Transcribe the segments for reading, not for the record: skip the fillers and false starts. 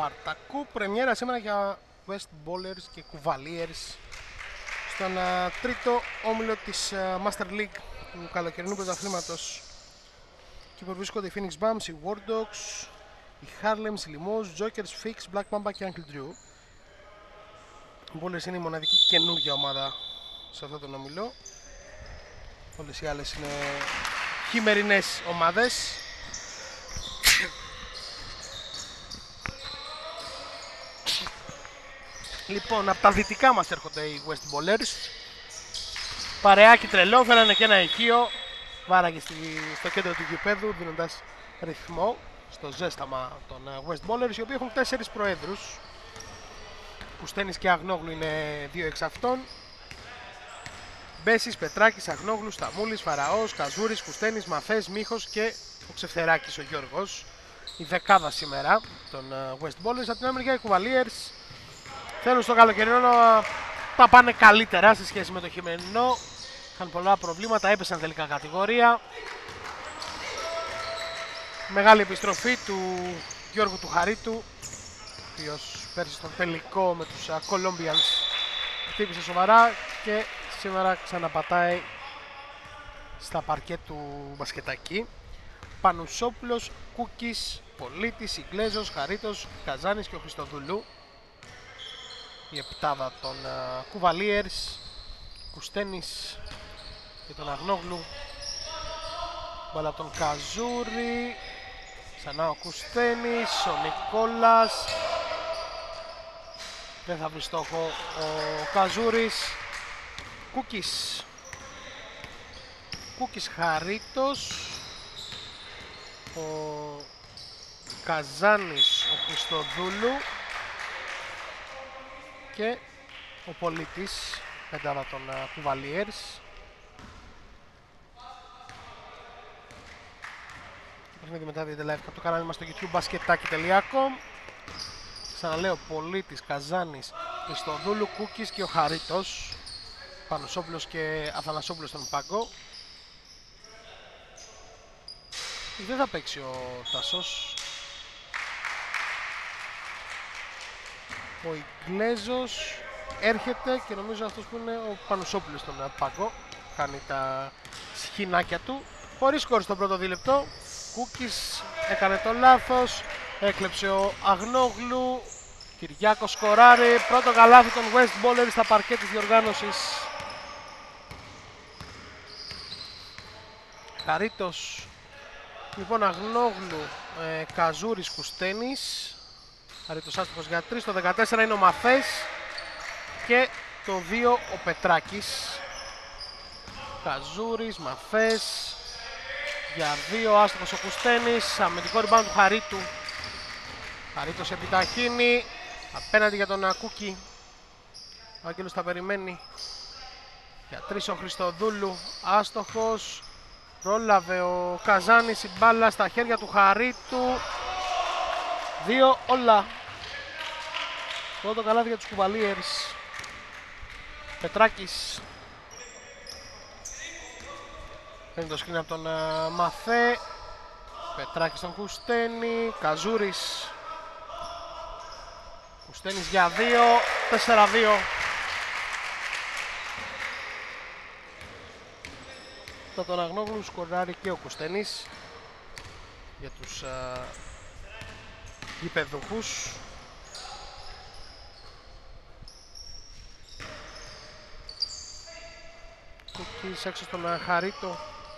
Σπαρτακού. Πρεμιέρα σήμερα για West Ballers και Cavaliers στον τρίτο όμιλο της Master League του καλοκαιρινού πρωταθλήματος. Και που βρίσκονται οι Phoenix Bums, οι War Dogs, οι Harlems, οι Limos, Jokers, Fix, Black Mamba και Uncle Drew. Οι Ballers είναι η μοναδική καινούργια ομάδα σε αυτό τον όμιλο. Όλες οι άλλες είναι χειμερινές ομάδες. Λοιπόν, από τα δυτικά μας έρχονται οι West Ballers. Παρεάκι τρελό, φέρανε και ένα ηχείο. Βάραγε στο κέντρο του γηπέδου, δίνοντας ρυθμό στο ζέσταμα των West Ballers, οι οποίοι έχουν 4 προέδρους. Κουστένης και Αγνόγλου είναι 2 εξ αυτών. Μπέσης, Πετράκης, Αγνόγλου, Σταμούλης, Φαραώς, Καζούρης, Κουστένης, Μαθές, Μίχος και ο Ξεφτεράκης ο Γιώργος. Η δεκάδα σήμερα των West Ballers. Από την άλλη μεριά οι Cavaliers θέλουν στο καλοκαιρινό να τα πάνε καλύτερα σε σχέση με το χειμερινό. Είχαν πολλά προβλήματα, έπεσαν τελικά κατηγορία. Μεγάλη επιστροφή του Γιώργου του Χαρίτου, ο οποίος πέρσι στον τελικό με τους Colombians χτύπησε σοβαρά και σήμερα ξαναπατάει στα παρκέ του μπασκετάκι. Πανουσόπουλος, Κούκης, Πολίτης, Ιγκλέζος, Χαρίτος, Καζάνης και ο Χριστοδούλου. Η επτάδα των Cavaliers, Κουστένης και τον Αγνόγλου. Μπάλα από τον Καζούρη, ξανά ο Κουστένης, ο Νικόλας. Δεν θα βρει στόχο ο Καζούρης. Κούκης, Χαρίτος, ο Καζάνης, ο Χριστοδούλου και ο Πολίτης, πεντάδα των Cavaliers. Παιχνίδι μετά δείτε live από το κανάλι μας στο YouTube basketaki.com. Ξαναλέω, Πολίτης, Καζάνης, Χριστοδούλου, Κούκης και ο Χαρίτος. Πανουσόπουλος και Αθανασόπουλος στον πάγκο. Δεν θα παίξει ο Τασός. Ο Ιγκλέζος έρχεται και νομίζω αυτός που είναι ο Πανουσόπουλος στον πάγκο. Κάνει τα σχοινάκια του. Χωρίς σκορ στο πρώτο δίλεπτο. Κούκης έκανε το λάθος. Έκλεψε ο Αγνόγλου. Κυριάκος σκοράρει. Πρώτο καλάθι των West Ballers στα παρκέ της διοργάνωσης. Χαρίτος. Λοιπόν, Αγνόγλου, Καζούρης, Κουστένης. Χαρίτος άστοχος για 3. Το 14 είναι ο Μαθές. Και το 2 ο Πετράκης. Καζούρης, Μαθές. Για 2 άστοχος ο Κουστένης. Αμυντικό rebound του Χαρίτου. Χαρίτος επιταχύνει. Απέναντι για τον Κούκη. Ο Άγγελος τα περιμένει. Για 3 ο Χριστοδούλου. Άστοχος. Πρόλαβε ο Καζάνης, η μπάλα στα χέρια του Χαρίτου. 2 όλα. Πρώτο καλάθι για τους Cavaliers. Πετράκης. Παίρνει το σκριν από τον Μαθέ. Πετράκης στον Κουστένη. Καζούρης. Κουστένης για 2. 4-2. Θα τον Αγνόγλου σκοράρει και ο Κουστένης για τους γηπεδούχους. Κούκης έξω στον Χαρίτο.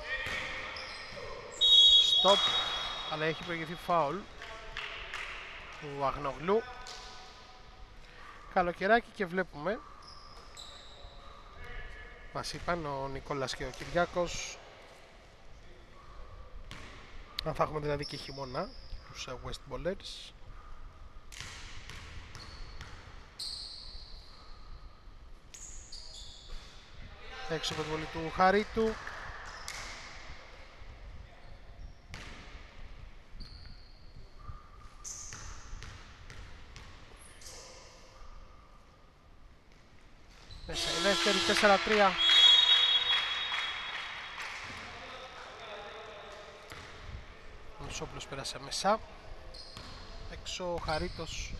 Στοπ, αλλά έχει προηγηθεί φάουλ του Αγνόγλου. Καλοκαιράκι και βλέπουμε. Μας είπαν ο Νικόλας και ο Κυριάκος αν θα έχουμε δηλαδή και χειμώνα τους West Ballers. Έξω από τη βολή του Χαρίτου. Μέσα η δεύτερη, 4-3. Ο Σόπλος πέρασε μέσα. έξω ο Χαρίτος.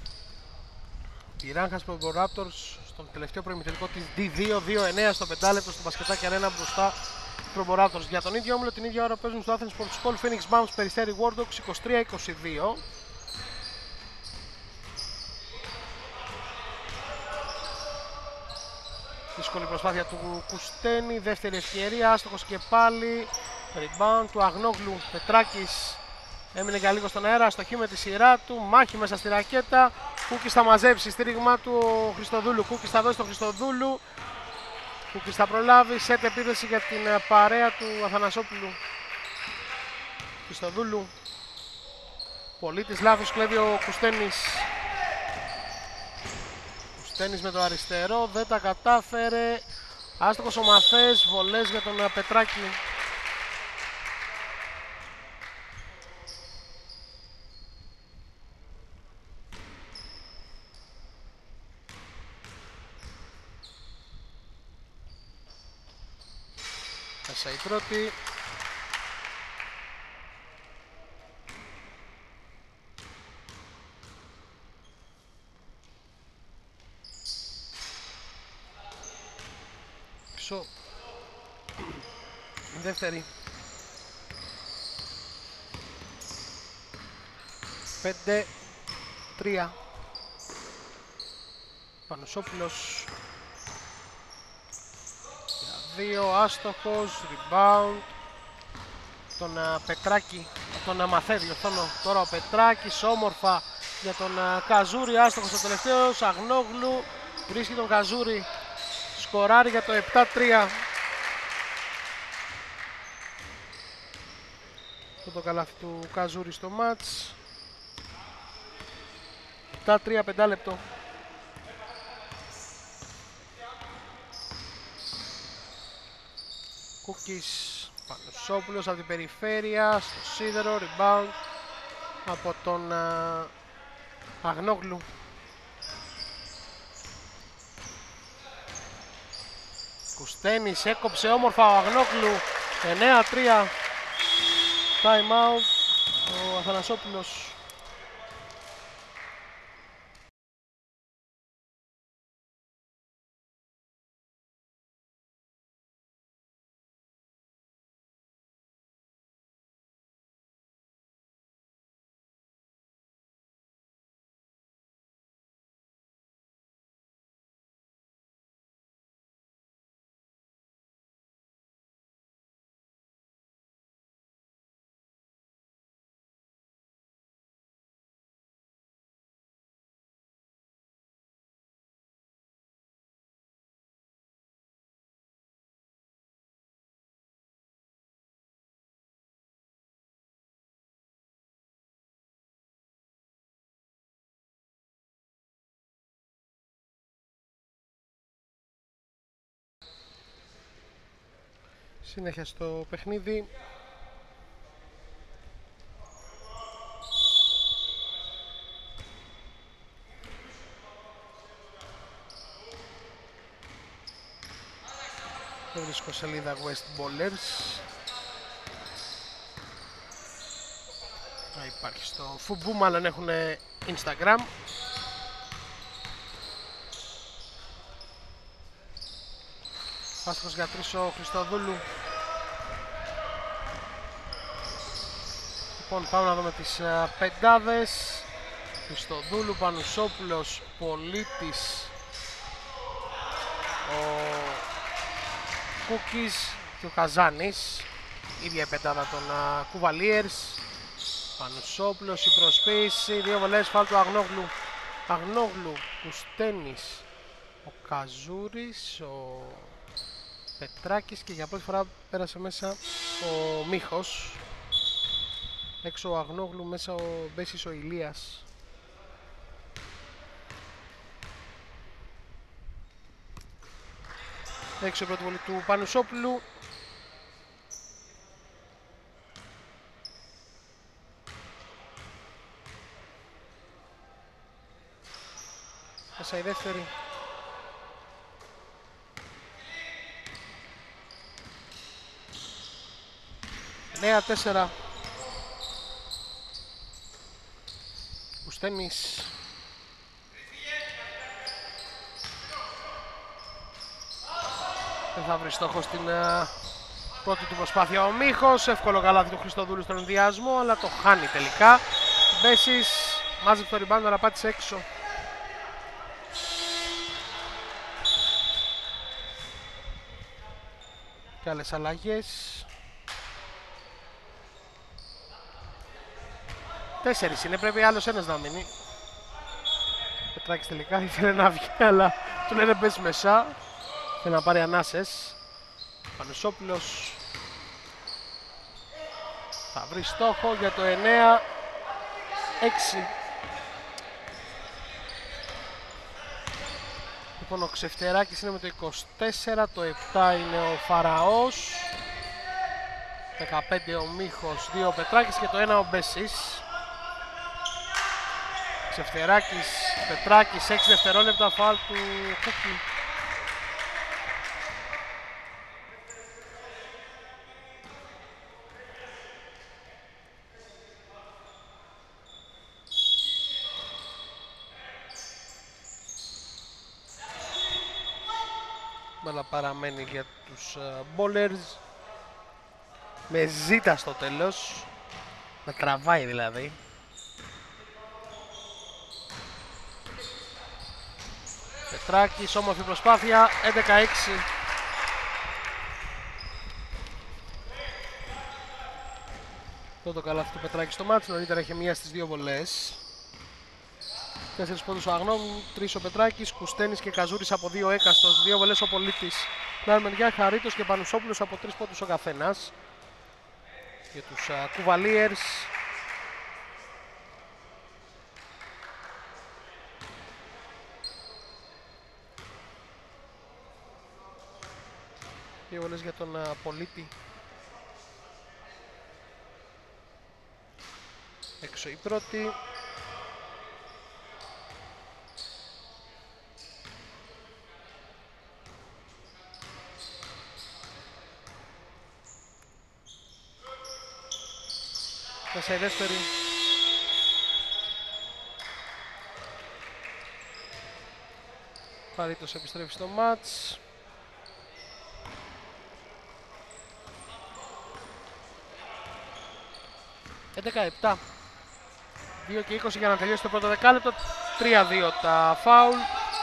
Η Ράγχας Προποράπτορς στον τελευταίο προημιτελικό της D2, 2-9 στο 5 λεπτό στο μπασκετάκι αρένα μπροστά Προποράπτορς. Για τον ίδιο όμιλο την ίδια ώρα παίζουν στο Athens Sports Hall Phoenix Bounce Περιστέρι Wardogs 23-22. Δύσκολη προσπάθεια του Κουστένη, δεύτερη ευκαιρία, άστοχος και πάλι. Rebound του Αγνόγλου, Πετράκης έμεινε για λίγο στον αέρα, αστοχή με τη σειρά του, μάχη μέσα στη ρακέτα. Κούκκις θα μαζέψει, στήριγμα του ο Χριστοδούλου, Κούκκις θα δώσει στον Χριστοδούλου. Κούκκις θα προλάβει, σετ επίθεση για την παρέα του Αθανασόπουλου. Χριστοδούλου, πολίτης λάθος, κλέβει ο Κουστένης. Κουστένης με το αριστερό, δεν τα κατάφερε. Άστοχος ο Μαθές, βολές για τον Πετράκη. Μέσα η πρώτη. Πίσω. Δεύτερη. 5-3. Πανουσόπουλος. 2, άστοχος, rebound. Τον Πετράκη, τον Μαθέ διορθώνω. Τώρα ο Πετράκης, όμορφα για τον Καζούρη, άστοχος ο τελευταίος. Αγνόγλου βρίσκει τον Καζούρη, σκοράρει για το 7-3. Το καλάθι του Καζούρη στο μάτς. 7-3, 5 λεπτό. Κούκκις, Πανουσόπουλος από την περιφέρεια, στο σίδερο, rebound από τον Αγνόγλου. Κουστένης έκοψε όμορφα ο Αγνόγλου, 9-3, time out ο Αθανασόπουλος. Συνέχεια στο παιχνίδι. Το βρίσκω σελίδα West Ballers. Θα υπάρχει στο Fubu, μάλλον έχουν Instagram. Άστοχος για τρεις ο Χριστοδούλου. Λοιπόν, πάμε να δούμε τις πεντάδες. Χριστοδούλου, Πανουσόπουλος, Πολίτης, ο Κούκκις και ο Καζάνης. Ίδια η πεντάδα των Κουβαλίερς. Πανουσόπουλος, η προσποίηση, δύο βολές, φάουλ του Αγνόγλου. Αγνόγλου, Κουστένης, ο Καζούρης, ο Πετράκης και για πρώτη φορά πέρασε μέσα ο Μίχος. Έξω ο Αγνόγλου, μέσα ο Μπέσης ο Ηλίας. Έξω η πρώτη βολή του Πανουσόπουλου. Μέσα η δεύτερη. 9-4. Κουστένης. Δεν θα βρει στόχο στην πρώτη του προσπάθεια ο Μίχος. Εύκολο καλάθι του Χριστοδούλου στον ενδιασμό, αλλά το χάνει τελικά. Μπέσης μάζεψε το rebound, αλλά πάτησε έξω. Και άλλες αλλαγές. 4 είναι, πρέπει άλλος ένας να μείνει. Πετράκης τελικά ήθελε να βγει, αλλά του λένε μπες μέσα. Θέλει να πάρει ανάσες. Πανουσόπουλος θα βρει στόχο για το 9-6. Λοιπόν, ο Ξεφτεράκης είναι με το 24, το 7 είναι ο Φαραώς, 15 ο Μίχος, 2 ο Πετράκης και το 1 ο Μπέσης. Ξεφτεράκης, Πετράκης, 6 δευτερόλεπτα, φάουλ του Κούκη. Αλλά παραμένει για τους bowlers με ζήτα στο τέλος, με τραβάει δηλαδή. Πετράκης, όμορφη προσπάθεια, 11-6. Το καλάθι του Πετράκη στο μάτς, νωρίτερα είχε μία στις 2 βολές. 4 πόντους ο Αγνόμου, 3 ο Πετράκης, Κουστένης και Καζούρης από 2 έκαστος, 2 βολές ο Πολίτης. Στην άλλη μεριά Χαρίτος και Πανουσόπουλος από 3 πόντους ο καθένας. Για τους Κουβαλίερς. Δύο βολές για τον Πολίτη. Έξω η πρώτη. Μέσα η δεύτερη. Χαρίτος επιστρέφει στο μάτς. «11-7». 2 και 20 για να τελειώσει το πρώτο δεκάλεπτο. 3-2 τα φάουλ.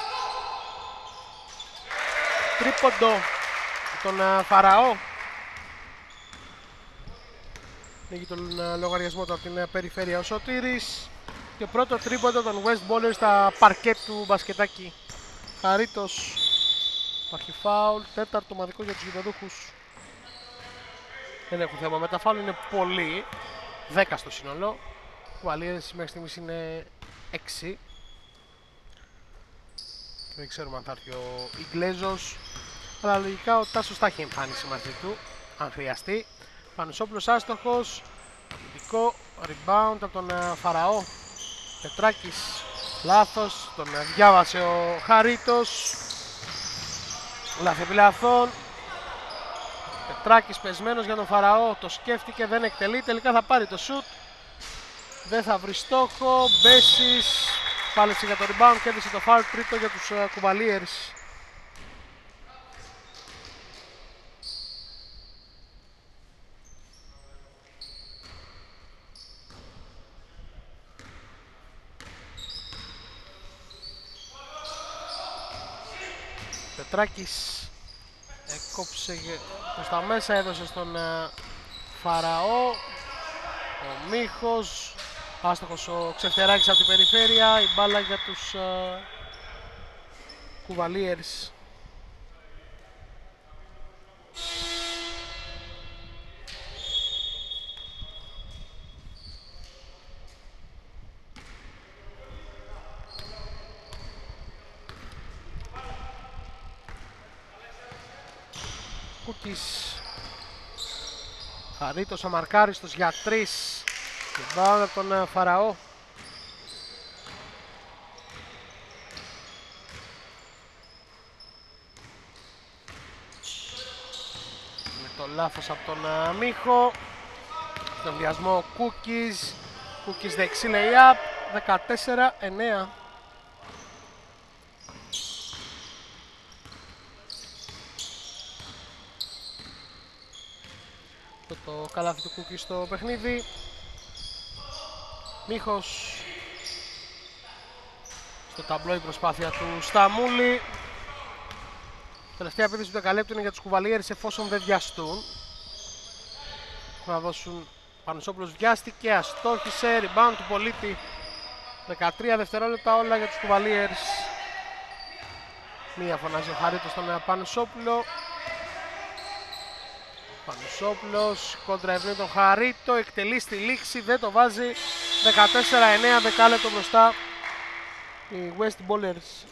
Τρίποντο τον Φαραώ. Ανοίγει τον λογαριασμό του από την περιφέρεια ο Σωτήρης. Και πρώτο τρίποντο των West Bowlers στα παρκέτ του μπασκετάκι. Χαρίτος. Υπάρχει φάουλ. Τέταρτο ομαδικό για τους γηπεδούχους. Δεν έχουν θέμα με τα φάουλ, είναι πολύ. 10 στο σύνολο. Οι Βαλίες μέχρι στιγμής είναι 6. Δεν ξέρουμε αν θα έρθει ο Ιγκλέζος. Αλλά λογικά ο Τάσος θα έχει εμφάνιση μαζί του, αν χρειαστεί. Πανουσόπουλος άστοχος. Αμυντικό rebound από τον Φαραώ. Πετράκης λάθος, τον διάβασε ο Χαρίτος. Λάθη επί λαθών. Πετράκης πεσμένος για τον Φαραώ, το σκέφτηκε, δεν εκτελεί, τελικά θα πάρει το shoot. Δεν θα βρει στόχο, Μπέσης πάλεψε για το rebound και έδειξε το foul, τρίτο για τους Κουβαλίερς. Πετράκης έκοψε προς τα μέσα, έδωσε στον Φαραώ. Ο Μίχος, άστοχος ο Ξεφτεράκης από την περιφέρεια, η μπάλα για τους Κουβαλίερς. Κούκης, Χαρίτος αμαρκάριστος για 3. Και μπάλα από τον Φαραώ. Με το λάθος από τον Μίχο. Στον βιασμό Κούκης. Κούκης δεξί lay-up. 14-9. Το καλάθι του Κούκκι στο παιχνίδι. Μίχος. Στο ταμπλό η προσπάθεια του Σταμούλη. Τελευταία επίθεση του δεκαλέπτου είναι για τους κουβαλιέρες εφόσον δεν βιαστούν. Θα δώσουν. Πανουσόπουλος βιάστηκε, αστόχησε, rebound του Πολίτη. 13 δευτερόλεπτα όλα για τους κουβαλιέρες. Μία φωνάζει ο Χαρίτος στον Πανουσόπουλο. Πανουσόπουλος κόντρα ευνεί τον Χαρίτο, εκτελεί στη λήξη, δεν το βάζει. 14-9, δεκάλεπτο μπροστά οι West Ballers.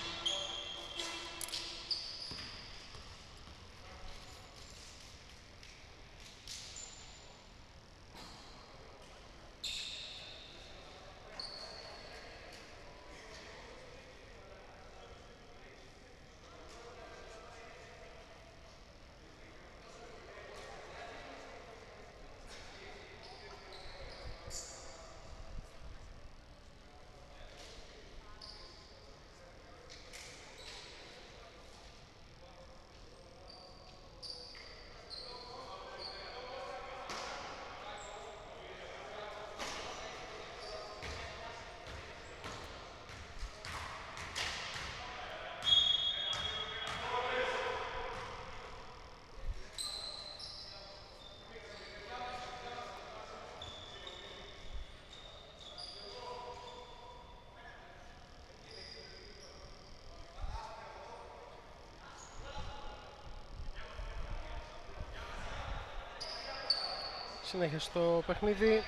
Συνέχεια στο παιχνίδι.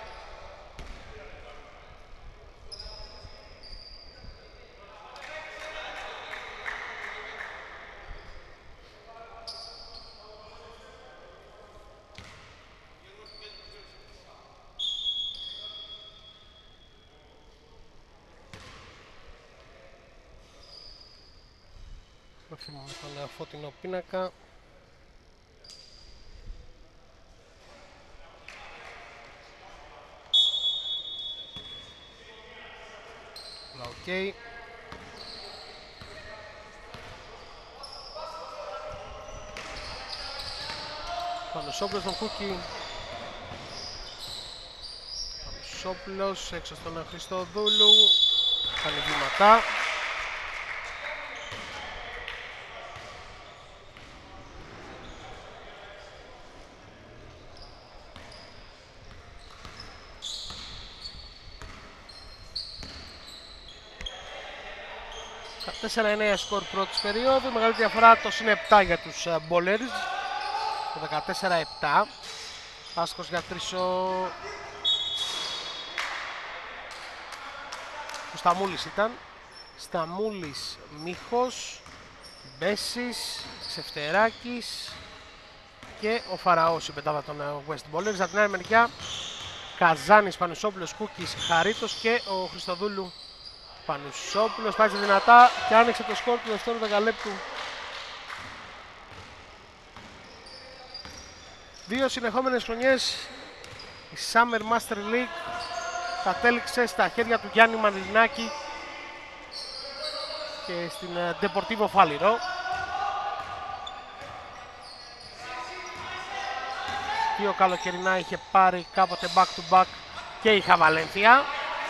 Προφήμω με τον φωτεινό πίνακα. Okay. Πανουσόπουλος στον Κούκκι. Πανουσόπουλος έξω στον Χριστοδούλου. Κάνει βήματα. Τέσσερα 4-9 σκορ πρώτης περίοδου, μεγάλη διαφορά το συν 7 για τους Ballers. Το 14-7. Άσκος για 3 ο Σταμούλης ήταν. Σταμούλης, Μίχος, Μπέσης, Ξεφτεράκης και ο Φαραώς, η πεντάδα των West Ballers. Από την άλλη μεριά Καζάνης, Πανουσόπουλος, Κούκκις, Χαρίτος και ο Χριστοδούλου. Πανουσόπουλος πάτησε δυνατά και άνοιξε το σκορ του δεύτερου δεκαλέπτου. Δύο συνεχόμενες χρονιές η Summer Master League κατέληξε στα χέρια του Γιάννη Μανιλινάκη και στην Deportivo Φάληρο. Δύο καλοκαιρινά είχε πάρει κάποτε back to back και η Χαβαλένθια.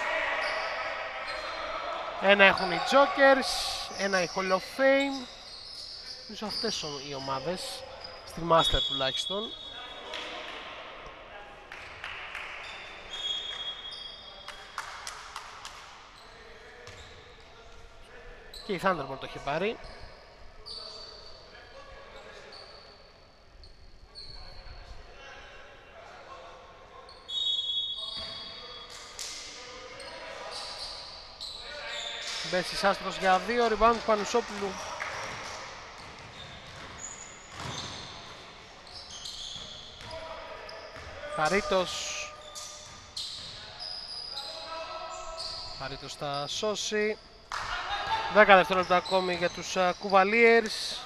Ένα έχουν οι Jokers, ένα η Hall of Fame. Νομίζω αυτές οι ομάδες, στη Master τουλάχιστον. Και η Thunderbolt το είχε πάρει. Μπέσης άστρος για 2, rebound του Πανουσόπουλου. Χαρίτος. Χαρίτος θα σώσει. 10 δευτερόλεπτα ακόμη για τους Κουβαλίερς.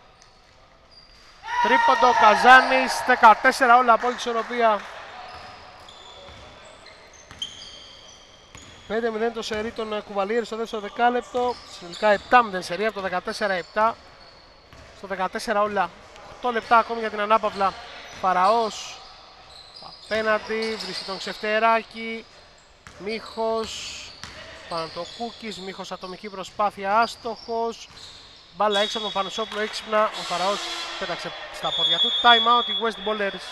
Τρίποντο Καζάνης, 14 όλα από όλη τη ισορροπία. 5-0 το σερί των Κουβαλίερς στο δεύτερο δεκάλεπτο. Συνολικά 7-0 σερί από το 14-7 στο 14 όλα. 8 λεπτά ακόμη για την ανάπαυλα. Φαραώς απέναντι, βρίσκει τον Ξεφτεράκη. Μίχος πάνω το Κούκκις, Μίχος ατομική προσπάθεια, άστοχος. Μπάλα έξω από τον Πανουσόπουλο, έξυπνα. Ο Φαραώς πέταξε στα πόδια του. Time out οι West Ballers.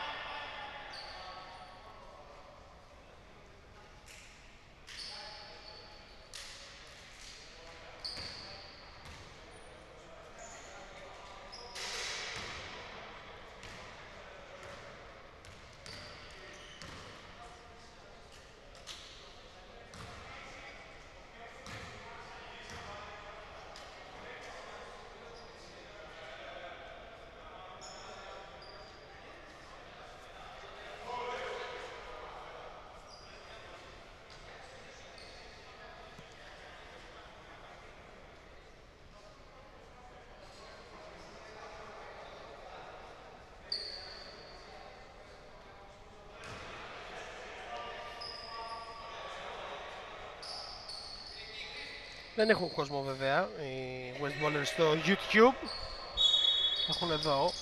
Δεν έχουν κόσμο βέβαια οι West Ballers στο YouTube. Έχουν εδώ.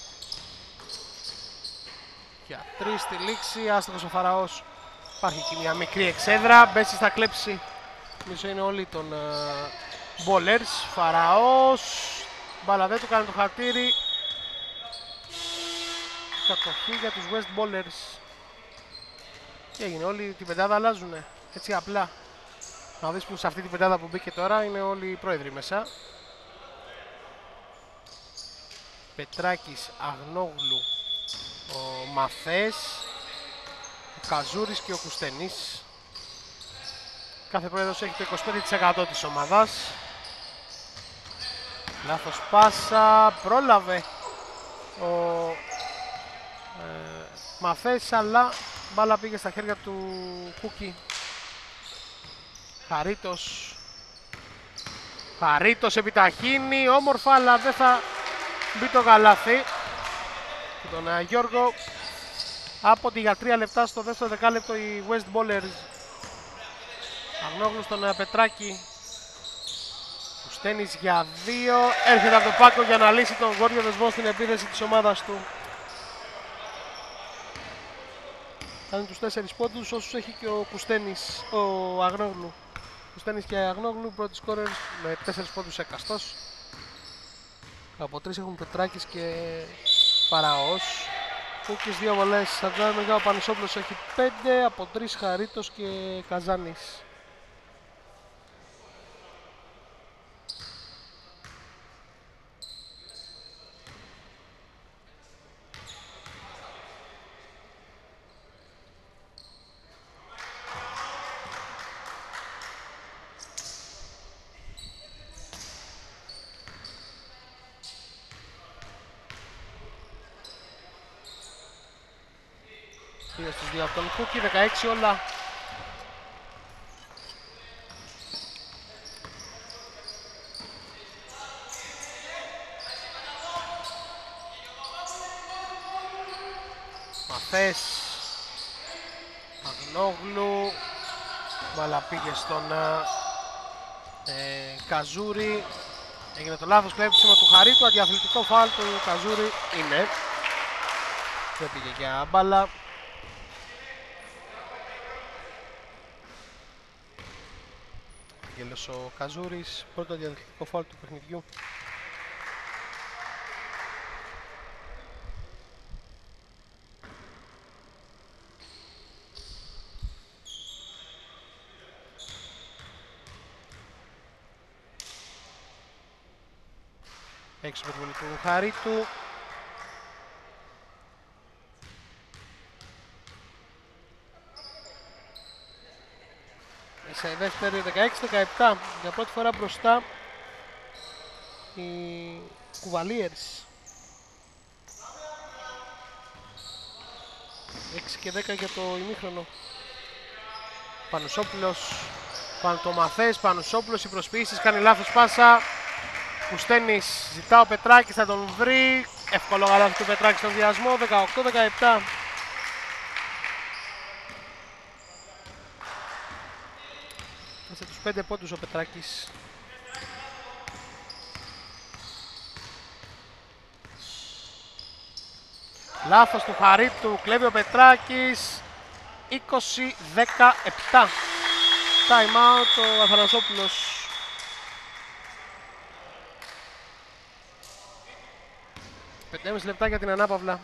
Για 3 στη λήξη, άστοχος ο Φαραώς. Υπάρχει και μια μικρή εξέδρα. Μπέσης θα κλέψει. Νομίζω είναι όλοι των Ballers. Φαραώς. Μπάλα δεν του κάνει το χαρτίρι. Κατοχή για τους West Ballers. Τι έγινε, όλοι την πεντάδα αλλάζουνε. Έτσι απλά. Να δεις που σε αυτή την πεντάδα που μπήκε τώρα είναι όλοι οι πρόεδροι μέσα. Πετράκης, Αγνόγλου, ο Μαθές, ο Καζούρης και ο Κουστενής. Κάθε πρόεδρος έχει το 25% της ομάδας. Λάθος πάσα, πρόλαβε ο Μαθές, αλλά μπάλα πήγε στα χέρια του Κούκκι. Χαρίτος επιταχύνει, όμορφα, αλλά δεν θα μπει το καλάθι. Και τον Γιώργο άποντι για 3 λεπτά στο δεύτερο δεκάλεπτο οι West Ballers. Αγνόγλου στον Πετράκη. Κουστένης για 2. Έρχεται από το Πάκο για να λύσει τον γόριο δεσμό στην επίθεση της ομάδας του. Κάνει τους 4 πόντους όσους έχει και ο Κουστένης, ο Αγνόγλου. Κουστένης και Αγνόγλου, πρώτοι σκόρερ με 4 πόντους εκαστός. Από 3 έχουν Πετράκης και Φαραώς. Κούκκις 2 βολές, Σαντζάνο, ο Πανισόπουλος έχει 5, από 3 Χαρίτος και Καζάνης. Στους 2 από τον Κούκκι, 16 όλα. Μαθές, Αγνόγλου, μπάλα πήγε στον Καζούρη. Έγινε το λάθος κλέψιμο του Χαρίτου, αντιαθλητικό φάουλ του Καζούρη είναι. Δεν πήγε για μπάλα. Γέλος ο Καζούρης, πρώτο διαδικαστικό φάουλ του παιχνιδιού. Έξω με την του Χαρίτου. Σε δεύτερη 16-17, για πρώτη φορά μπροστά οι Κουβαλίερς. 6 και 10 για το ημίχρονο. Πανουσόπουλος, Παντομαθές, Πανουσόπουλος, οι προσποιήσεις, κάνει λάθος πάσα. Κουστένης ζητά ο Πετράκης, θα τον βρει. Εύκολο γαλάθι του Πετράκη στον διασμό, 18-17. 5 πόντους ο Πετράκης. Λάθος του Χαρίτου, κλέβει ο Πετράκης. 20-17. Time out ο Αθανασόπουλος. 5,5 λεπτά για την ανάπαυλα.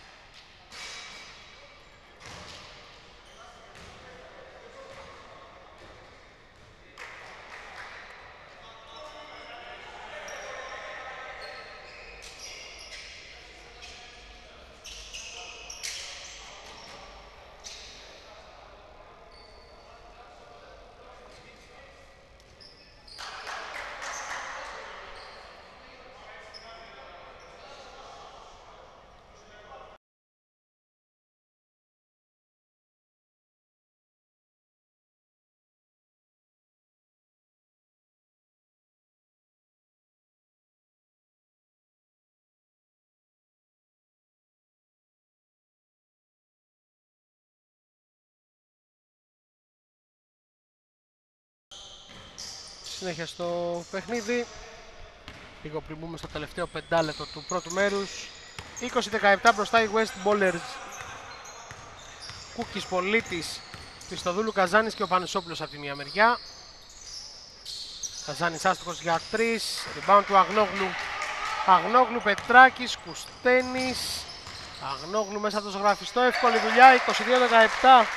Συνέχεια στο παιχνίδι. Λίγο πριν μπούμε στο τελευταίο 5 λεπτό του πρώτου μέρους. 20-17 μπροστά οι West Ballers. Κούκκις, Πολίτης, Χριστοδούλου, Καζάνης και ο Πανεσόπουλος από τη μία μεριά. Καζάνης άστοχος για 3. Rebound του Αγνόγλου. Αγνόγλου, Πετράκης, Κουστένης. Αγνόγλου μέσα από το ζωγραφιστό. Εύκολη δουλειά. 22-17.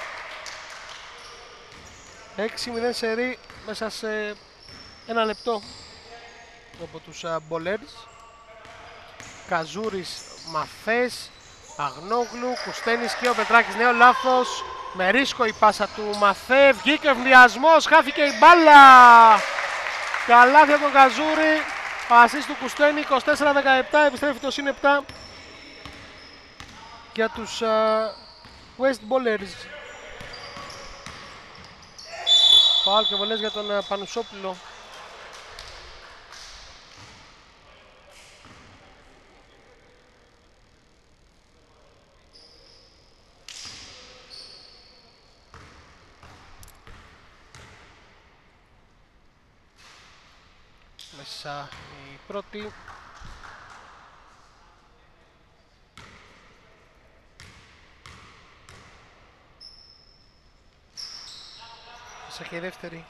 6-0 σερί μέσα σε 1 λεπτό από τους Ballers. Καζούρης, Μαθές, Αγνόγλου, Κουστένης και ο Πετράκης. Νέο λάθος. Με ρίσκο η πάσα του Μαθέ. Βγήκε ευνηδιασμός. Χάθηκε η μπάλα. Καλάθι από τον Καζούρη. Ασίστ του Κουστένη. 24-17. Επιστρέφει το συν 7 για τους West Ballers. Φάουλ και βολές για τον Πανουσόπουλο. Μέσα η πρώτη. Μέσα και η δεύτερη.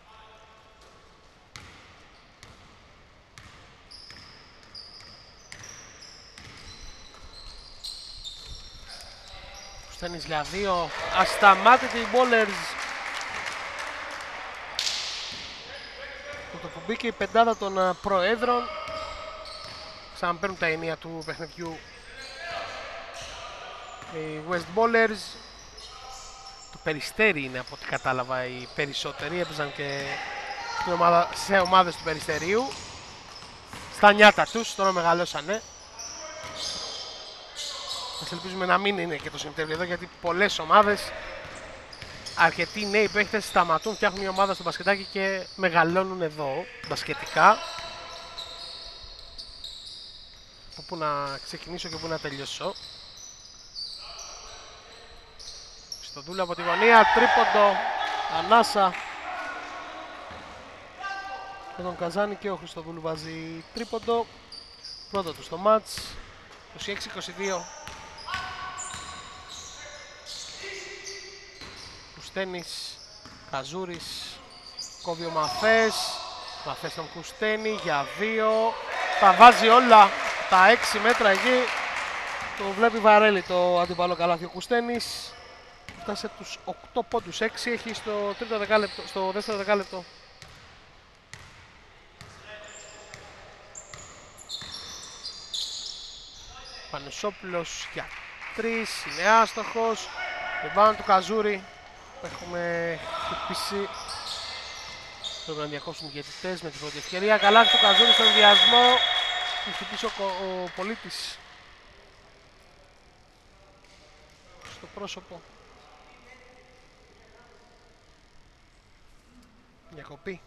Κουστένης για 2. Ασταμάτητη οι Ballers. Το που μπήκε η πεντάδα των προέδρων. Ξαναπαίρνουν τα ενία του παιχνιδιού οι West Ballers. Το Περιστέρι είναι από ό,τι κατάλαβα οι περισσότεροι. Έπαιζαν και σε ομάδες του Περιστερίου. Στα νιάτα τους, τώρα μεγαλώσανε. Ας ελπίζουμε να μην είναι και το Σεπτέμβριο εδώ, γιατί πολλές ομάδες, αρκετοί νέοι παίχτες σταματούν, φτιάχνουν μια ομάδα στο μπασκετάκι και μεγαλώνουν εδώ μπασκετικά. Από πού να ξεκινήσω και πού να τελειώσω. Στο δούλο από τη γωνία, τρίποντο, ανάσα. Και τον Καζάνη και ο Χριστοδούλου βάζει τρίποντο. Πρώτο του στο μάτς, 26-22. Κουστένης, Καζούρης, κόβει ο Μαθές. Μαθές τον Κουστένη για 2. Τα βάζει όλα, τα 6 μέτρα εκεί. Το βλέπει βαρέλι το αντιπαλό καλάθι ο Κουστένης. Φτάσει από τους 8 πόντους, 6 έχει στο, στο δεύτερο δεκάλεπτο. Πανεσόπουλος για 3, είναι άστοχος. Rebound του Καζούρη που έχουμε χτυπήσει. Πρέπει να διακόψουν οι διαιτητές με την πρώτη ευκαιρία. Καλάθι του Καζούρη στον ενδιασμό. Έχει χτυπήσει ο Πολίτης στο πρόσωπο. Διακοπή.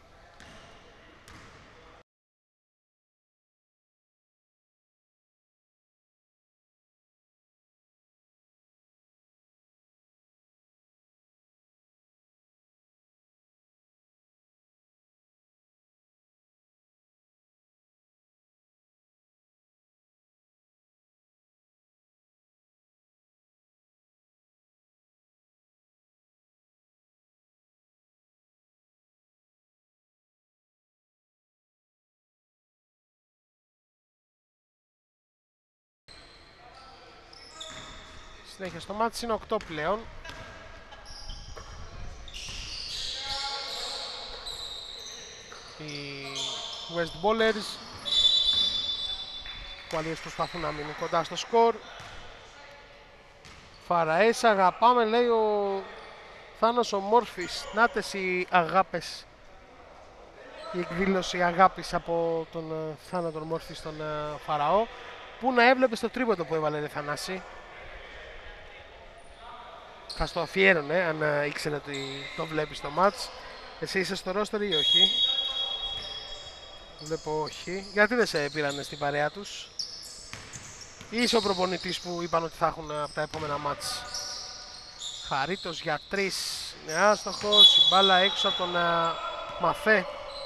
Συνέχεια στο μάτς είναι 8 πλέον. Οι West Ballers που αλλιώς προσπαθούν να μείνουν κοντά στο σκορ. Φαραές αγαπάμε, λέει ο Θάνος ο Μόρφης. Νάτες οι αγάπες, η εκδήλωση αγάπης από τον Θάνο τον Μόρφη στον Φαραώ. Πού να έβλεπες το τρίποντο που έβαλε, ρε Θανάση. Θα στο αφιέρωνε αν ήξερε ότι το βλέπεις το μάτς. Εσύ είσαι στο ρόστερ ή όχι? Βλέπω όχι. Γιατί δεν σε πήρανε στην παρέα τους? Ή είσαι ο προπονητής που είπαν ότι θα έχουν από τα επόμενα μάτς? Χαρίτος για 3. Είναι άστοχος. Η μπάλα έξω από τον Μαθέ.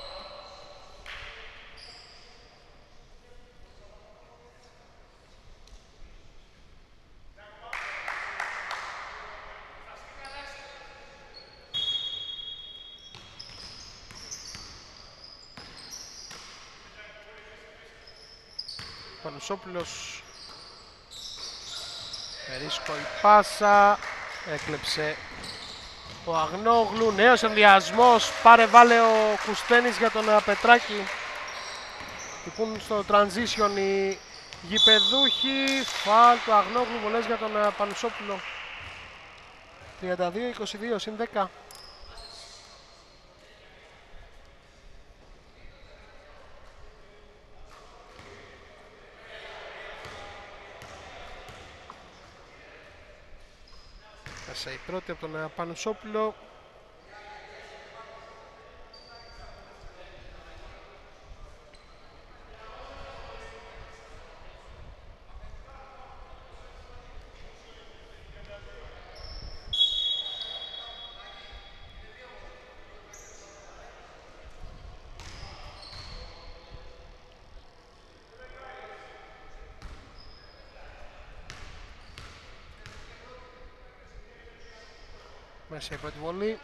Πανουσόπουλος. Μερίσκο η πάσα. Έκλεψε ο Αγνόγλου. Νέος ενδιασμός. Πάρε βάλε ο Κουστένης για τον Πετράκη. Τυπούν στο transition οι γηπεδούχοι. Φαλ του Αγνόγλου. Βολές για τον Πανουσόπουλο. 32-22 συν 10. Μέσα η πρώτη από τον Πανουσόπουλο. Μέσα η πρώτη βολή.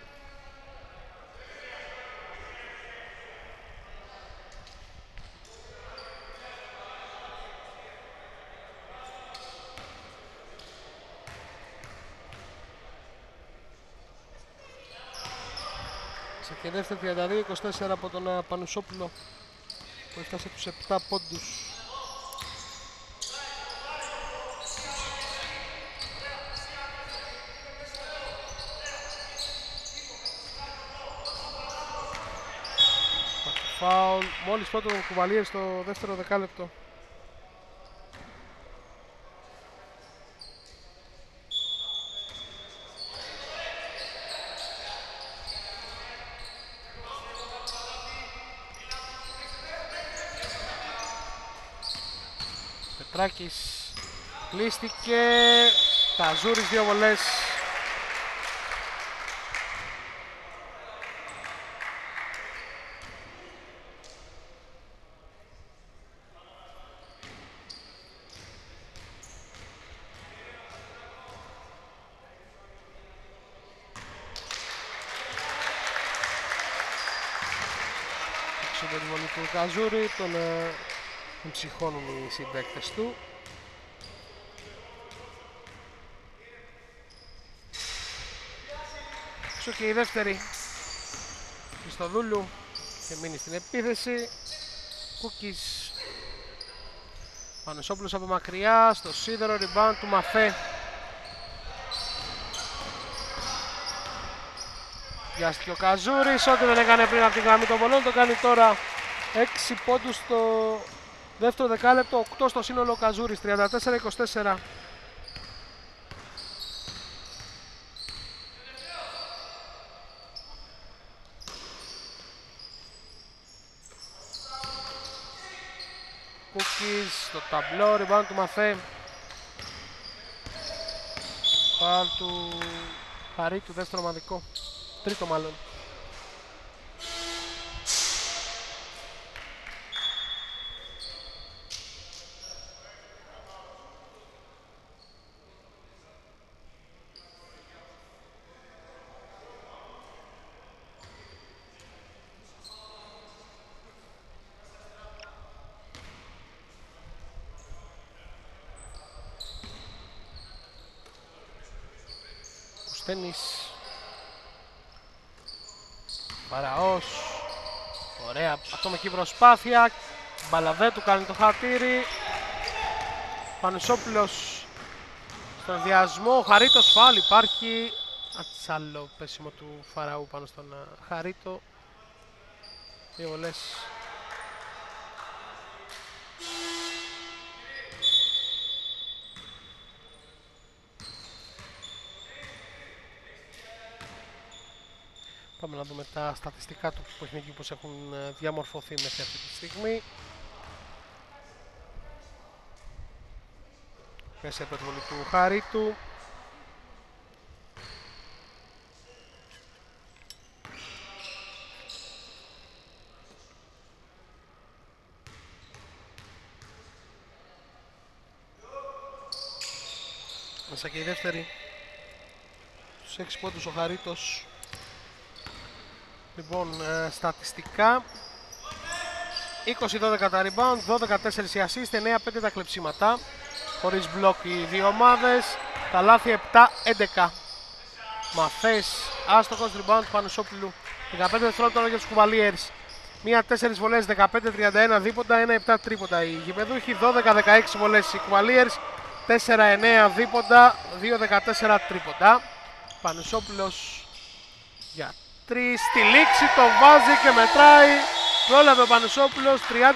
Και δεύτερη 32-24 από τον Πανουσόπουλο που έφτασε τους 7 πόντους. Φάουλ, μόλις πρώτο τον Κουβαλίερ στο δεύτερο δεκάλεπτο. Πετράκης κλείστηκε. Καζούρης 2 βολές. Την βολή του Καζούρη, τον ψυχώνουν οι συμπαίκτες του. Έξω και η δεύτερη Χριστοδούλου και μείνει στην επίθεση. Κούκκις. Πανεσόπουλος από μακριά στο σίδερο, rebound του Μαθέ. Βιάστηκε ο Καζούρης, ό,τι δεν έκανε πριν από την γραμμή των βολών, το κάνει τώρα. 6 πόντους στο δεύτερο δεκάλεπτο, 8 στο σύνολο ο Καζούρης, 34-24. Κούκκις στο ταμπλό, rebound του Μαθέ. Φάουλ του Χαρίτου, δεύτερο ομαδικό. Τρίτο μάλλον. Φένις. Φαραώς. Ωραία, ατομική προσπάθεια. Μπαλαβέ του κάνει το χατήρι. Πανουσόπουλος στον ενδιασμό. Ο Χαρίτος φάουλ υπάρχει. Ατσάλο πέσιμο του Φαραού πάνω στον Χαρίτο. Δύο βολές. Πάμε να δούμε τα στατιστικά του παιχνιδιού πως έχουν διαμορφωθεί μέχρι αυτή τη στιγμή. Μέσα από την του Χαρίτου. Μέσα και η δεύτερη. Στους 6 πόντους ο Χαρίτος. Λοιπόν, στατιστικά 20-12 τα rebound, 12-4 οι assist, 9-5 τα κλεψίματα. Χωρίς μπλοκ οι δύο ομάδες. Τα λάθη 7-11. Μαθές, άστοχος rebound του Πανουσόπουλου. 15 δευτερόλεπτα για τους Κουβαλίερς. 1-4 βολές, 15-31 δίποντα, 1-7 τρίποτα οι γηπεδούχοι. 12-16 βολές οι Κουβαλίερς. 4-9 δίποντα, 2-14 τρίποντα. Πανουσόπουλος για 3 στη λήξη, το βάζει και μετράει. Πρόλαβε ο Πανουσόπουλος,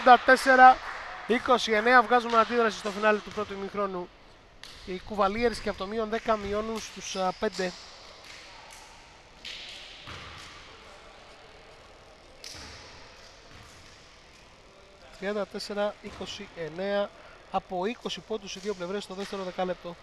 34-29 βγάζουμε αντίδραση στο φινάλι του πρώτου ημιχρόνου. Οι Κουβαλίερς και από το μείον 10 μειώνουν στους 5. 34-29 από 20 πόντους οι δύο πλευρές στο δεύτερο δεκάλεπτο.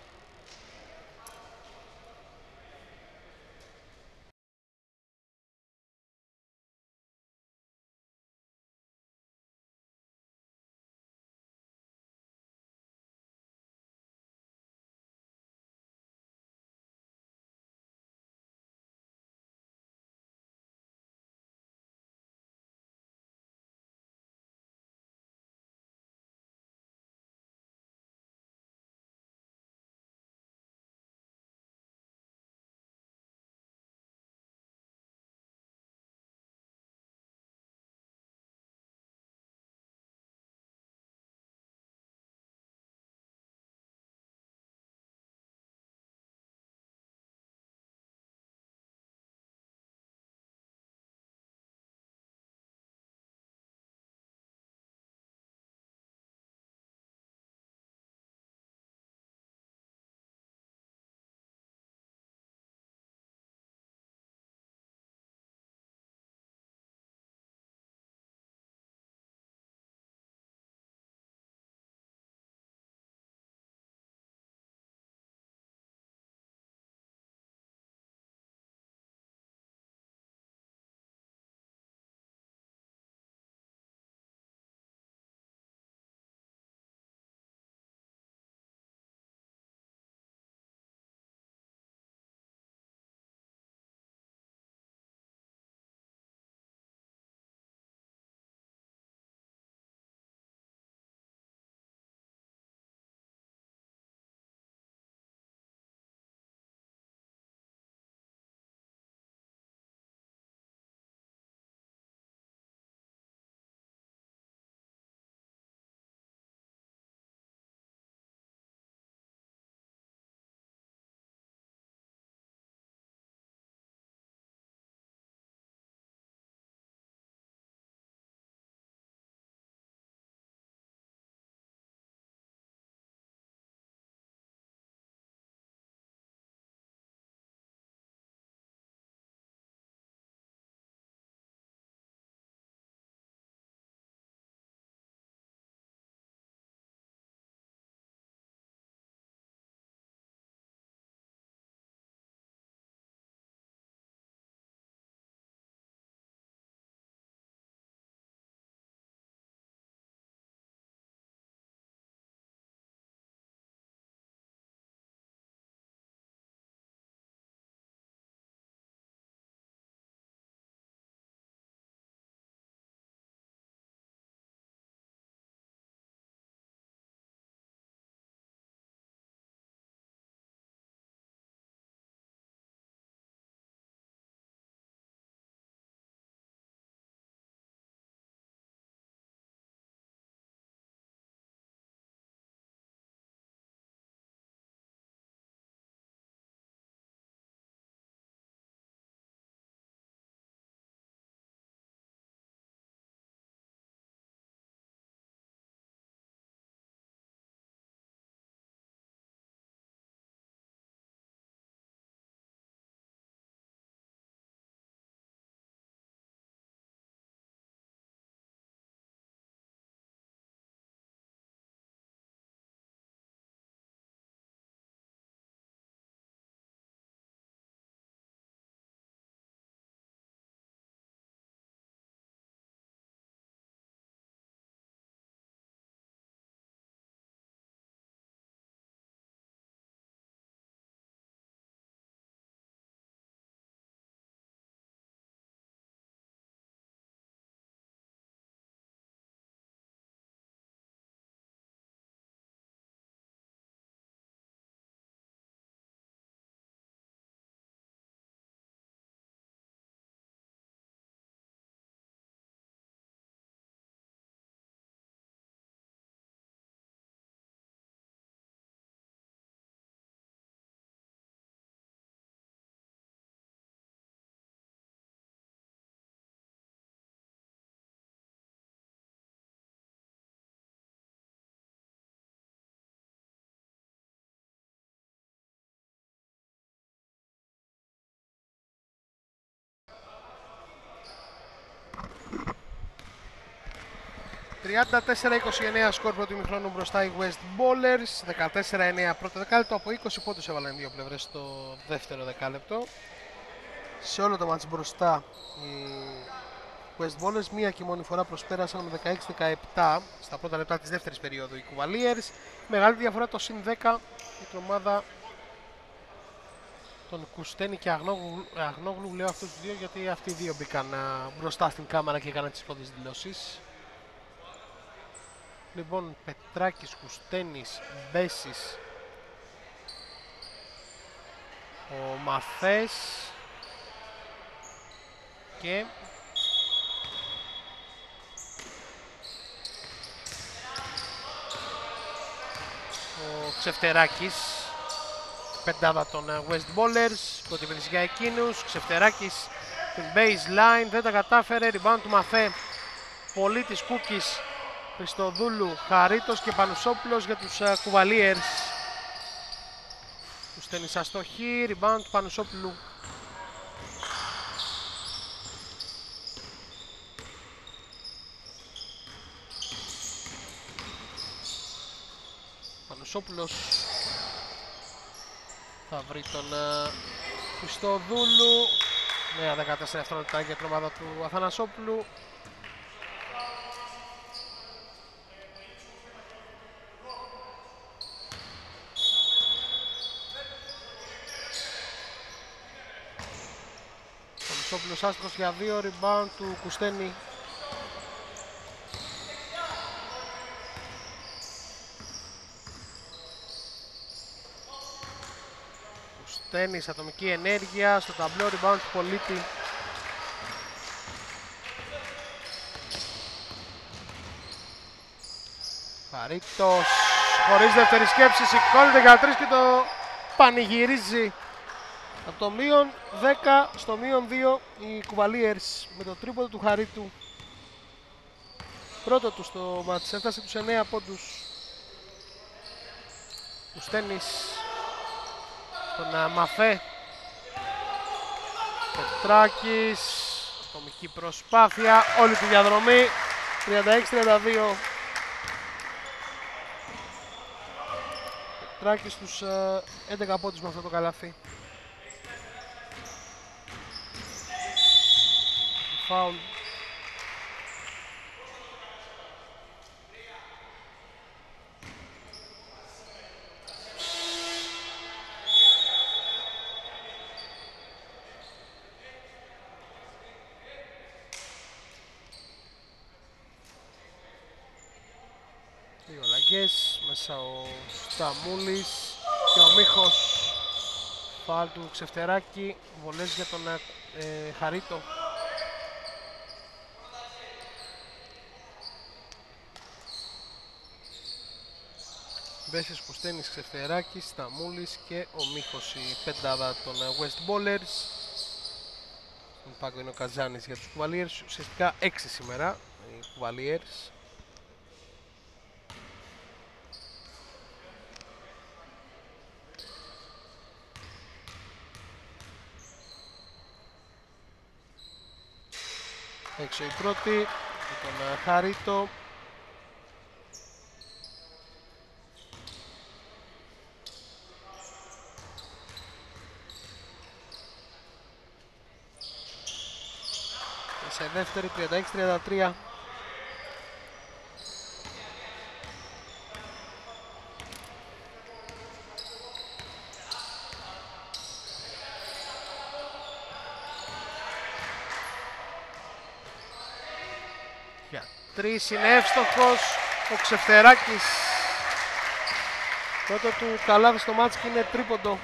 34-29 σκορ πρώτου ημιχρόνου μπροστά οι West Bowlers. 14-9 πρώτο δεκάλεπτο. Από 20 πόντους έβαλαν οι δύο πλευρές στο δεύτερο δεκάλεπτο. Σε όλο το μάτς μπροστά οι West Bowlers μία και μόνη φορά προσπέρασαν με 16-17 στα πρώτα λεπτά της δεύτερης περίοδου οι Cavaliers. Μεγάλη διαφορά το συν 10 για την ομάδα των Κουστένη και Αγνόγλου. Λέω αυτούς τους δύο γιατί αυτοί οι δύο μπήκαν μπροστά στην κάμερα και έκαναν τις πρώτες δηλώσεις. Λοιπόν, Πετράκης, Κουστένης, Μπέσης, ο Μαθές και ο Ξεφτεράκης, πεντάδα των West Bowlers, πρώτη βρίσκει για εκείνους. Ξεφτεράκης την baseline, δεν τα κατάφερε, rebound του Μαθέ, Πολίτης, Κούκης, Χριστοδούλου, Χαρίτος και Πανουσόπουλος για τους Cavaliers. Του στέλνει σαν στοχή, rebound του Πανουσόπουλου. Πανουσόπουλος θα βρει τον Χριστοδούλου. Νέα 14 δευτερόλεπτα για την ομάδα του Αθανασόπουλου. Πανουσόπουλος άστοχος για 2, rebound του Κουστένη. Κουστένης, ατομική ενέργεια στο ταμπλό, rebound του Πολίτη. Χαρίτος, χωρίς δεύτερη σκέψη, σηκώνεται για 3 και το πανηγυρίζει. Από το μείον 10 στο μείον 2 οι Cavaliers με το τρίποντο του Χαρίτου. Πρώτο του στο μάτς, έφτασε τους 9 πόντους. Κουστένης στον Μαφέ. Πετράκης, ατομική προσπάθεια, όλη τη διαδρομή, 36-32. Πετράκης στους 11 πόντους με αυτό το καλάθι. Φάουλ. Δύο αλλαγές, μέσα ο Σταμούλης και ο Μίχος. Φάουλ του Ξεφτεράκη, βολές για τον Χαρίτο. Μπέσης, Κουστένης, Ξεφτεράκης, Σταμούλης και ο Μίχος, η πεντάδα των West Bowlers. Στον πάγκο είναι ο Καζάνης για τους Cavaliers, ουσιαστικά 6 σήμερα οι Cavaliers. Έξω η πρώτη με τον Χαρίτο. Σε δεύτερη 36-33. Για 3 είναι εύστοχος ο Ξεφτεράκης. Πρώτο του καλάθι στο μάτς και είναι τρίποντο.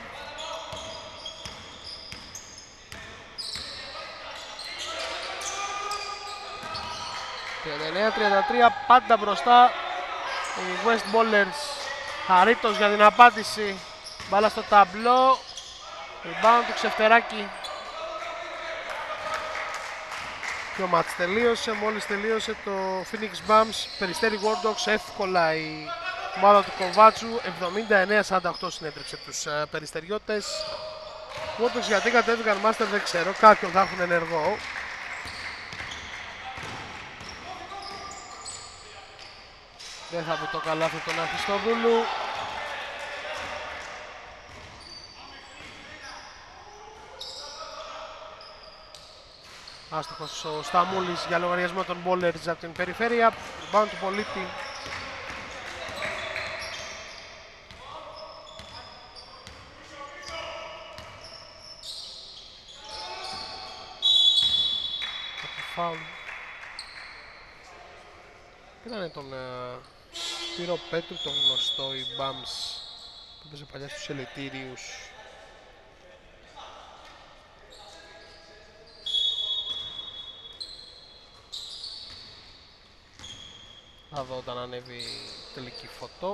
39-33, πάντα μπροστά οι West Bowlers. Χαρίτος για την απάντηση, μπάλα στο ταμπλό, rebound του Ξεφτεράκη. Και ο μάτς τελείωσε, μόλις τελείωσε το Phoenix Bums, Περιστέρι War Dogs, εύκολα η ομάδα του Κοβάτσου, 79-48 συνέτρεψε τους Περιστεριώτες. War Dogs γιατί κατέβηκαν Master δεν ξέρω, κάποιον θα έχουν ενεργό. Δεν θα μπει το καλάθι τον Χριστοδούλου. Άστοχος ο Σταμούλης για λογαριασμό των Bowlers από την περιφέρεια. Rebound του Πολίτη. Φάουλ. Πήρανε τον Σπύρο Πέτρου, τον γνωστό, οι Bums που έπαιζε παλιά στους Ελετήριους. Θα δω όταν ανέβει τελική φωτό.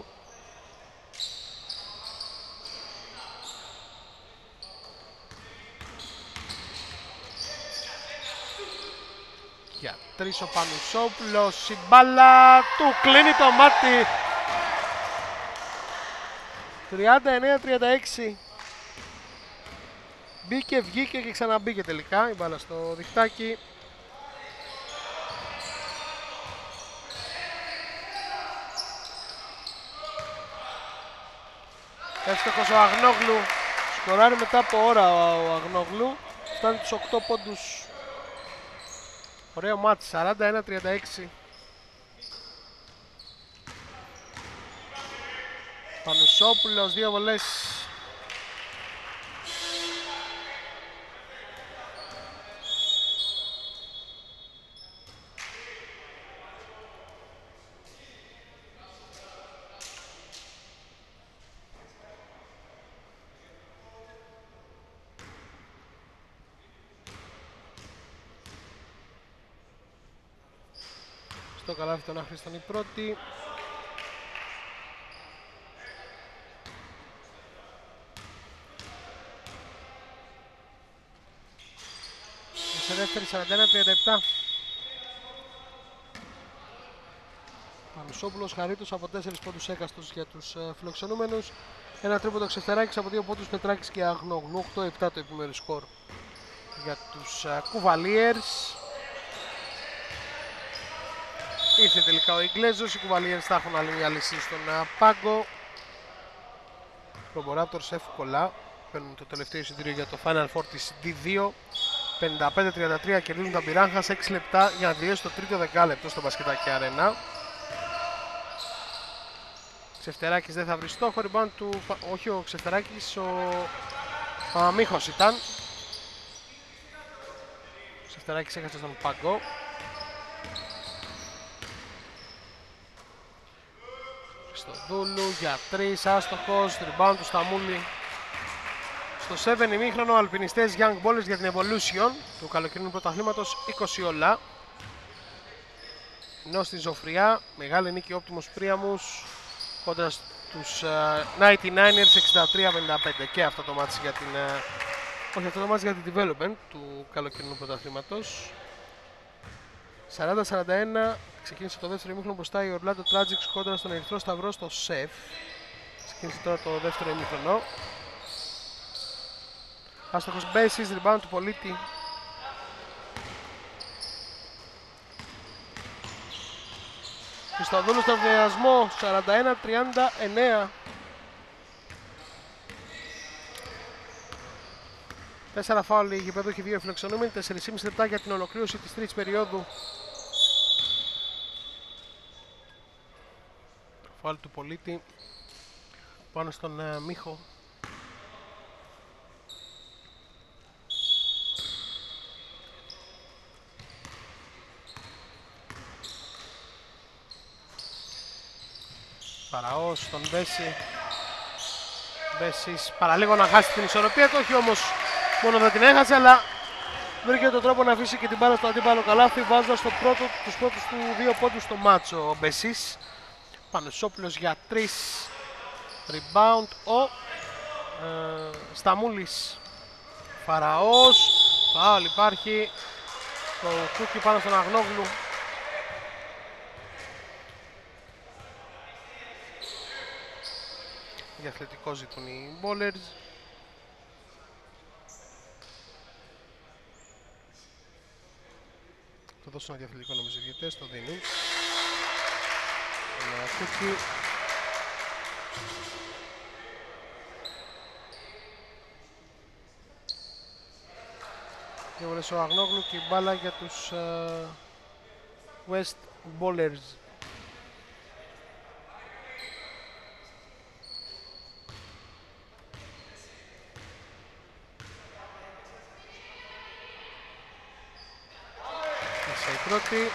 Για 3 ο Πανουσόπουλος, η μπάλα του κλείνει το μάτι. 39-36. Μπήκε, βγήκε και ξαναμπήκε τελικά η μπάλα στο διχτάκι. Εύστοχος ο Αγνόγλου. Σκοράρει μετά από ώρα ο Αγνόγλου. Φτάνει τους 8 πόντους. Ωραίο μάτς, 41-36. Πανουσόπουλος, 2 βολές. Στο καλάθι των άχρηστων η πρώτη. Σε δεύτερη 41-37. Πανουσόπουλος Χαρίτος από 4 πόντους έκαστος για τους φιλοξενούμενους. Ένα τρίποντο Ξεφτεράκης από 2 πόντους Πετράκης και Αγνόγλου. 8-7 το επιμέρους σκορ για τους Κουβαλίερς. Ήρθε τελικά ο Ιγκλέζος, οι Κουβαλίερς θα έχουν άλλη μια λύση στον πάγκο. Προμοράπτορς εύκολα παίρνουν το τελευταίο εισιτήριο για το Final Four της D2. 55-33 κερδίζουν τα Μπιράγχας, 6 λεπτά για να τελειώσει το τρίτο δεκάλεπτο στο Μπασκετάκι Αρένα. Ξεφτεράκης δεν θα βρει στόχο, rebound του, όχι ο Ξεφτεράκης, ο Μίχος ήταν. Ξεφτεράκης έχασε στον πάγκο. Στο Δούλου για 3, άστοχος, rebound του Σταμούλη. Στο 7 ημίχρονο, αλπινιστές Young Bowlers για την Evolution του καλοκαιρινού πρωταθλήματος 20 όλα. Ενώ στη Ζωφριά, μεγάλη νίκη Optimus Priamus κόντρα στους 99ers 63-55. Και αυτό το μάτς για την, όχι, αυτό το μάτς για την development του καλοκαιρινού πρωταθλήματος. 40-41, ξεκίνησε το δεύτερο ημίχρονο μπροστά η Orlando Tragics κόντρα στον Ερυθρό Σταυρό στο ΣΕΦ. Ξεκίνησε τώρα το δεύτερο ημίχρονο. Άστοχος Μπέσης, rebound του Πολίτη. Χριστοδούλου στον βιασμό, 41-39. 4 φάουλ η γηπεδούχοι, 2 φιλοξενούμενοι, 4,5 λεπτά για την ολοκλήρωση της τρίτης περίοδου. Φάουλ του Πολίτη πάνω στον Μίχο. Φαραώς στον Μπέση. Μπέσης παραλίγο να χάσει την ισορροπία του, όχι όμως μόνο δεν την έχασε, αλλά βρήκε τον τρόπο να αφήσει και την μπάλα στο αντίπαλο καλάθι, βάζοντας τους πρώτους του 2 πόντους στο μάτσο ο Μπέσης. Πανουσόπουλος για 3, rebound ο Σταμούλης. Φαραώς, φάουλ υπάρχει, το Κούκι πάνω στον Αγνόγλου. Για αθλητικό ζητούν οι Bowlers. Θα δώσουν ένα διαφορετικό νομίζω οι διαιτητές, το δίνουν. Κούκι. Και βολές ο Αγνόγλου και η μπάλα για τους West Bowlers. Μέσα η πρώτη.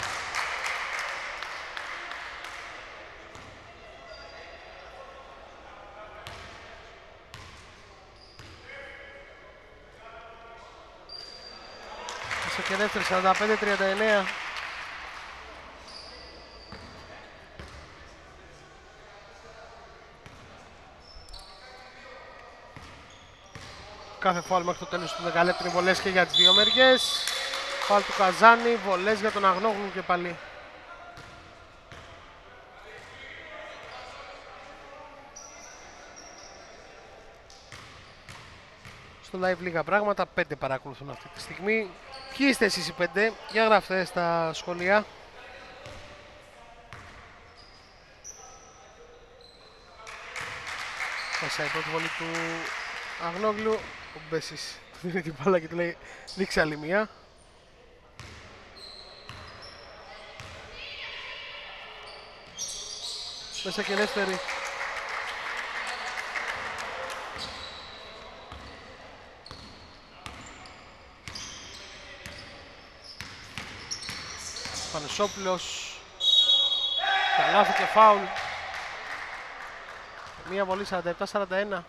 Μέσα και δεύτερη, 45-39. Κάθε φάουλ μέχρι το τέλος του δεκαλέπτου είναι βολές και για τις δύο μεριές. Φάουλ του Καζάνη, βολές για τον Αγνόγλου και πάλι. Στο live λίγα πράγματα, 5 παρακολουθούν αυτή τη στιγμή. Ποιοι είστε εσείς οι 5, για γράφτε στα σχόλια. Μέσα η πρώτη βολή του Αγνόγλου. Ο Μπέσης δίνει την μπάλα και του λέει δείξε άλλη μία. Μέσα και δεύτερη. Πανεσόπουλος. Καλάθι και φάουλ. Μία βολή 47-41.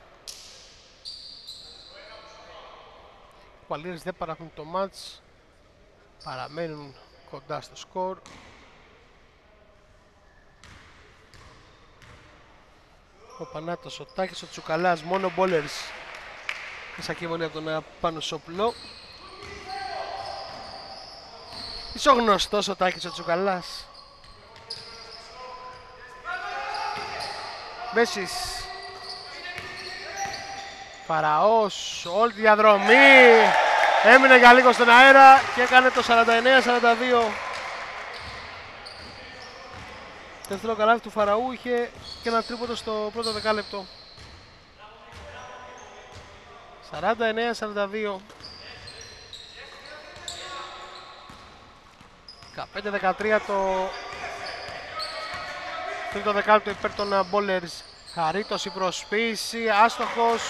Οι Κουβαλίερες δεν παραχούν το μάτς. Παραμένουν κοντά στο σκορ. Ο Πανάτος, ο Τάκης, ο Τσουκαλάς, μόνο bowlers. Μέσα και βολή από τον Πανεσόπουλο. Ισογνωστός ο Τάκης ο Τσουκαλάς. Μπέσης. Φαραώς, όλη τη διαδρομή. Έμεινε για λίγο στον αέρα και έκανε το 49-42. Δεύτερο καλάθι του Φαραού, είχε και ένα τρίποντο στο πρώτο δεκάλεπτο. 49-42. 15-13 το τρίτο δεκάλεπτο υπέρ των bowlers. Χαρίτος η προσποίηση, άστοχος.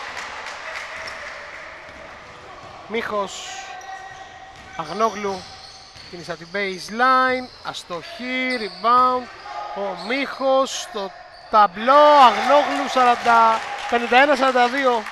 Μίχος, Αγνόγλου, κίνησε από την baseline, αστοχή, rebound. Ο Μίχος στο ταμπλό, Αγνόγλου 51-42.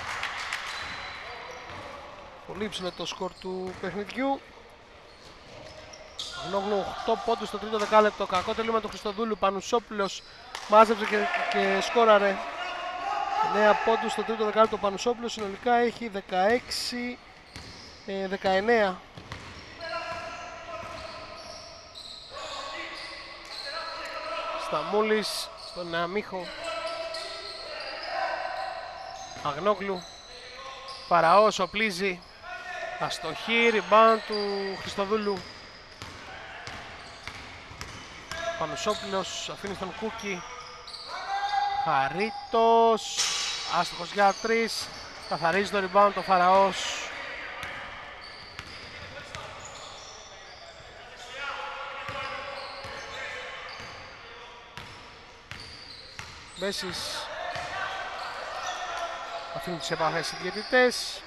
Πολύ υψηλό το σκορ του παιχνιδιού. Αγνόγλου 8 πόντους στο τρίτο δεκάλεπτο, κακό τελείωμα του Χριστοδούλου. Πανουσόπουλος μάζεψε και σκόραρε 9 πόντους στο τρίτο δεκάλεπτο. Πανουσόπουλος συνολικά έχει 16-19. Σταμούλης στον Μίχο. Αγνόγλου. Φαραώς, οπλίζει. Αστοχή, rebound του Χριστοδούλου. Πανουσόπουλος αφήνει στον Κούκι. Χαρίτος. Άστοχος για 3. Καθαρίζει το rebound το Φαραώς. Μπέσης αφήνει τις επαφές οι διαιτητές.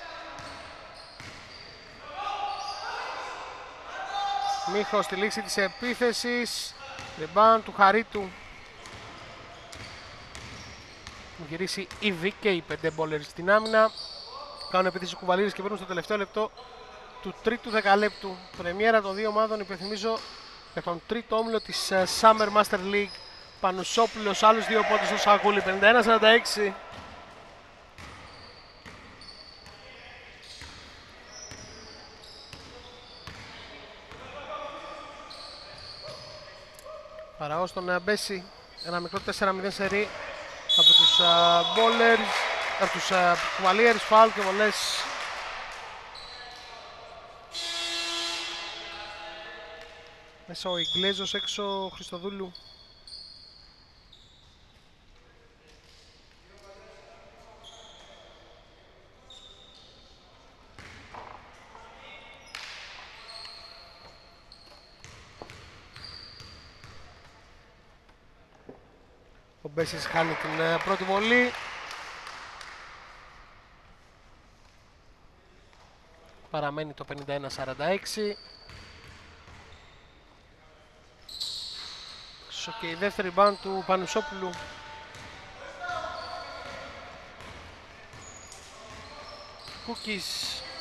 Μίχος στη λήξη της επίθεσης. Rebound του Χαρίτου. Μου γυρίσει ήδη και οι 5 bowlers στην άμυνα. Κάνουν επίθεση Κουβαλίρες και παίρνουν στο τελευταίο λεπτό του τρίτου δεκαλέπτου. Πρεμιέρα των δύο ομάδων, υπενθυμίζω, για τον τρίτο όμιλο της Summer Master League. Πανουσόπουλος, άλλους δύο πόντους στο Σακούλι, 51-46. Φαραώς στον Μπέση, ένα μικρό 4-0 σερί από τους bowlers, από τους κουβαλίερες, φάουλ και βολές. Μέσα ο Ιγκλέζος, έξω ο Χριστοδούλου. Ο Μπέσης χάνει την πρώτη βολή. Παραμένει το 51-46. Και η δεύτερη rebound του Πανουσόπουλου. Κούκκις.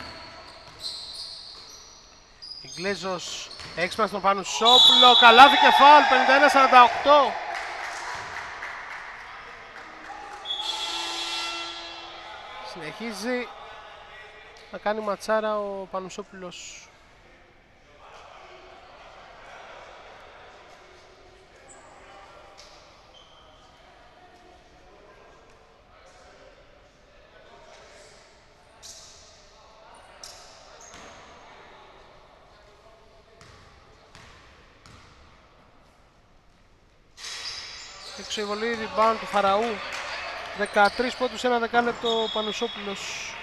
Ιγκλέζος έξυπνα στον Πανουσόπουλο. Καλάθι και φάουλ. 51-48. Συνεχίζει να κάνει ματσάρα ο Πανουσόπουλος. Έξω η βολή, rebound του Φαραού. 13 πόντους σε ένα δεκάλεπτο ο Πανουσόπουλος.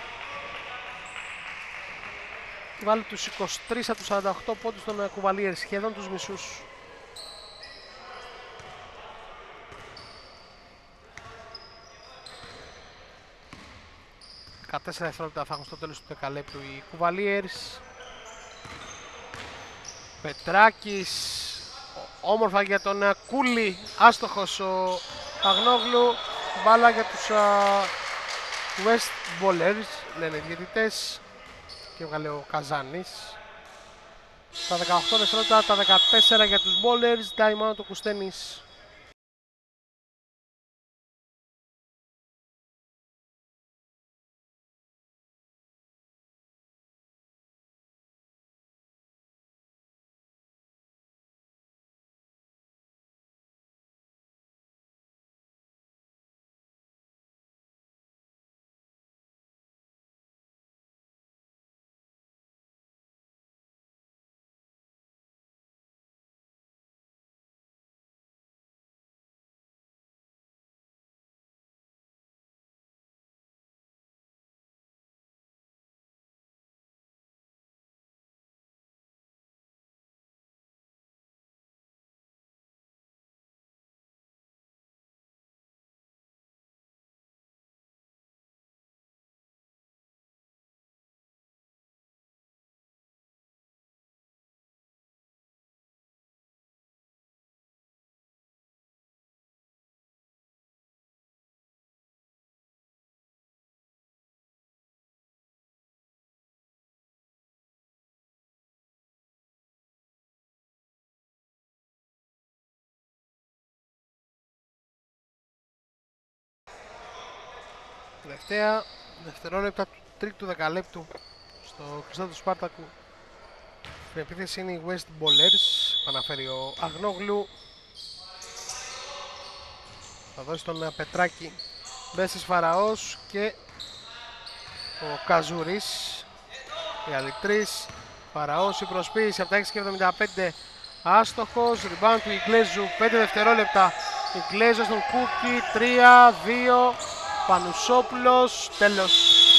Βάλει τους 23 από τους 48 πόντους των Κουβαλίερ, σχεδόν τους μισούς. Κατέσσερα δευτερόλεπτα θα έχουν στο τέλος του δεκαλέπτου οι Κουβαλίερς. Πετράκης, όμορφα για τον Κούλι, άστοχος ο Αγνόγλου. Μπάλα για τους West Ballers, λένε οι διαιτητές, και έβγαλε ο Καζάνης. Τα 18 δευτερόλεπτα, τα 14 για τους Ballers, time out ο Κουστένης. Τελευταία δευτερόλεπτα του τρίτου δεκαλέπτου στο κλειστό του Σπάρτακου. Στην επίθεση είναι οι West Ballers, αναφέρει ο Αγνόγλου. Θα δώσει τον Πετράκη. Μπέσης, Φαραός και ο Καζούρης. Οι άλλοι τρεις. Φαραός, η προσποίηση από τα 6,75. Άστοχος, rebound του Ιγκλέζου, 5 δευτερόλεπτα. Ιγκλέζος στον Κούκκι, 3-2. Πανουσόπουλος, τέλος.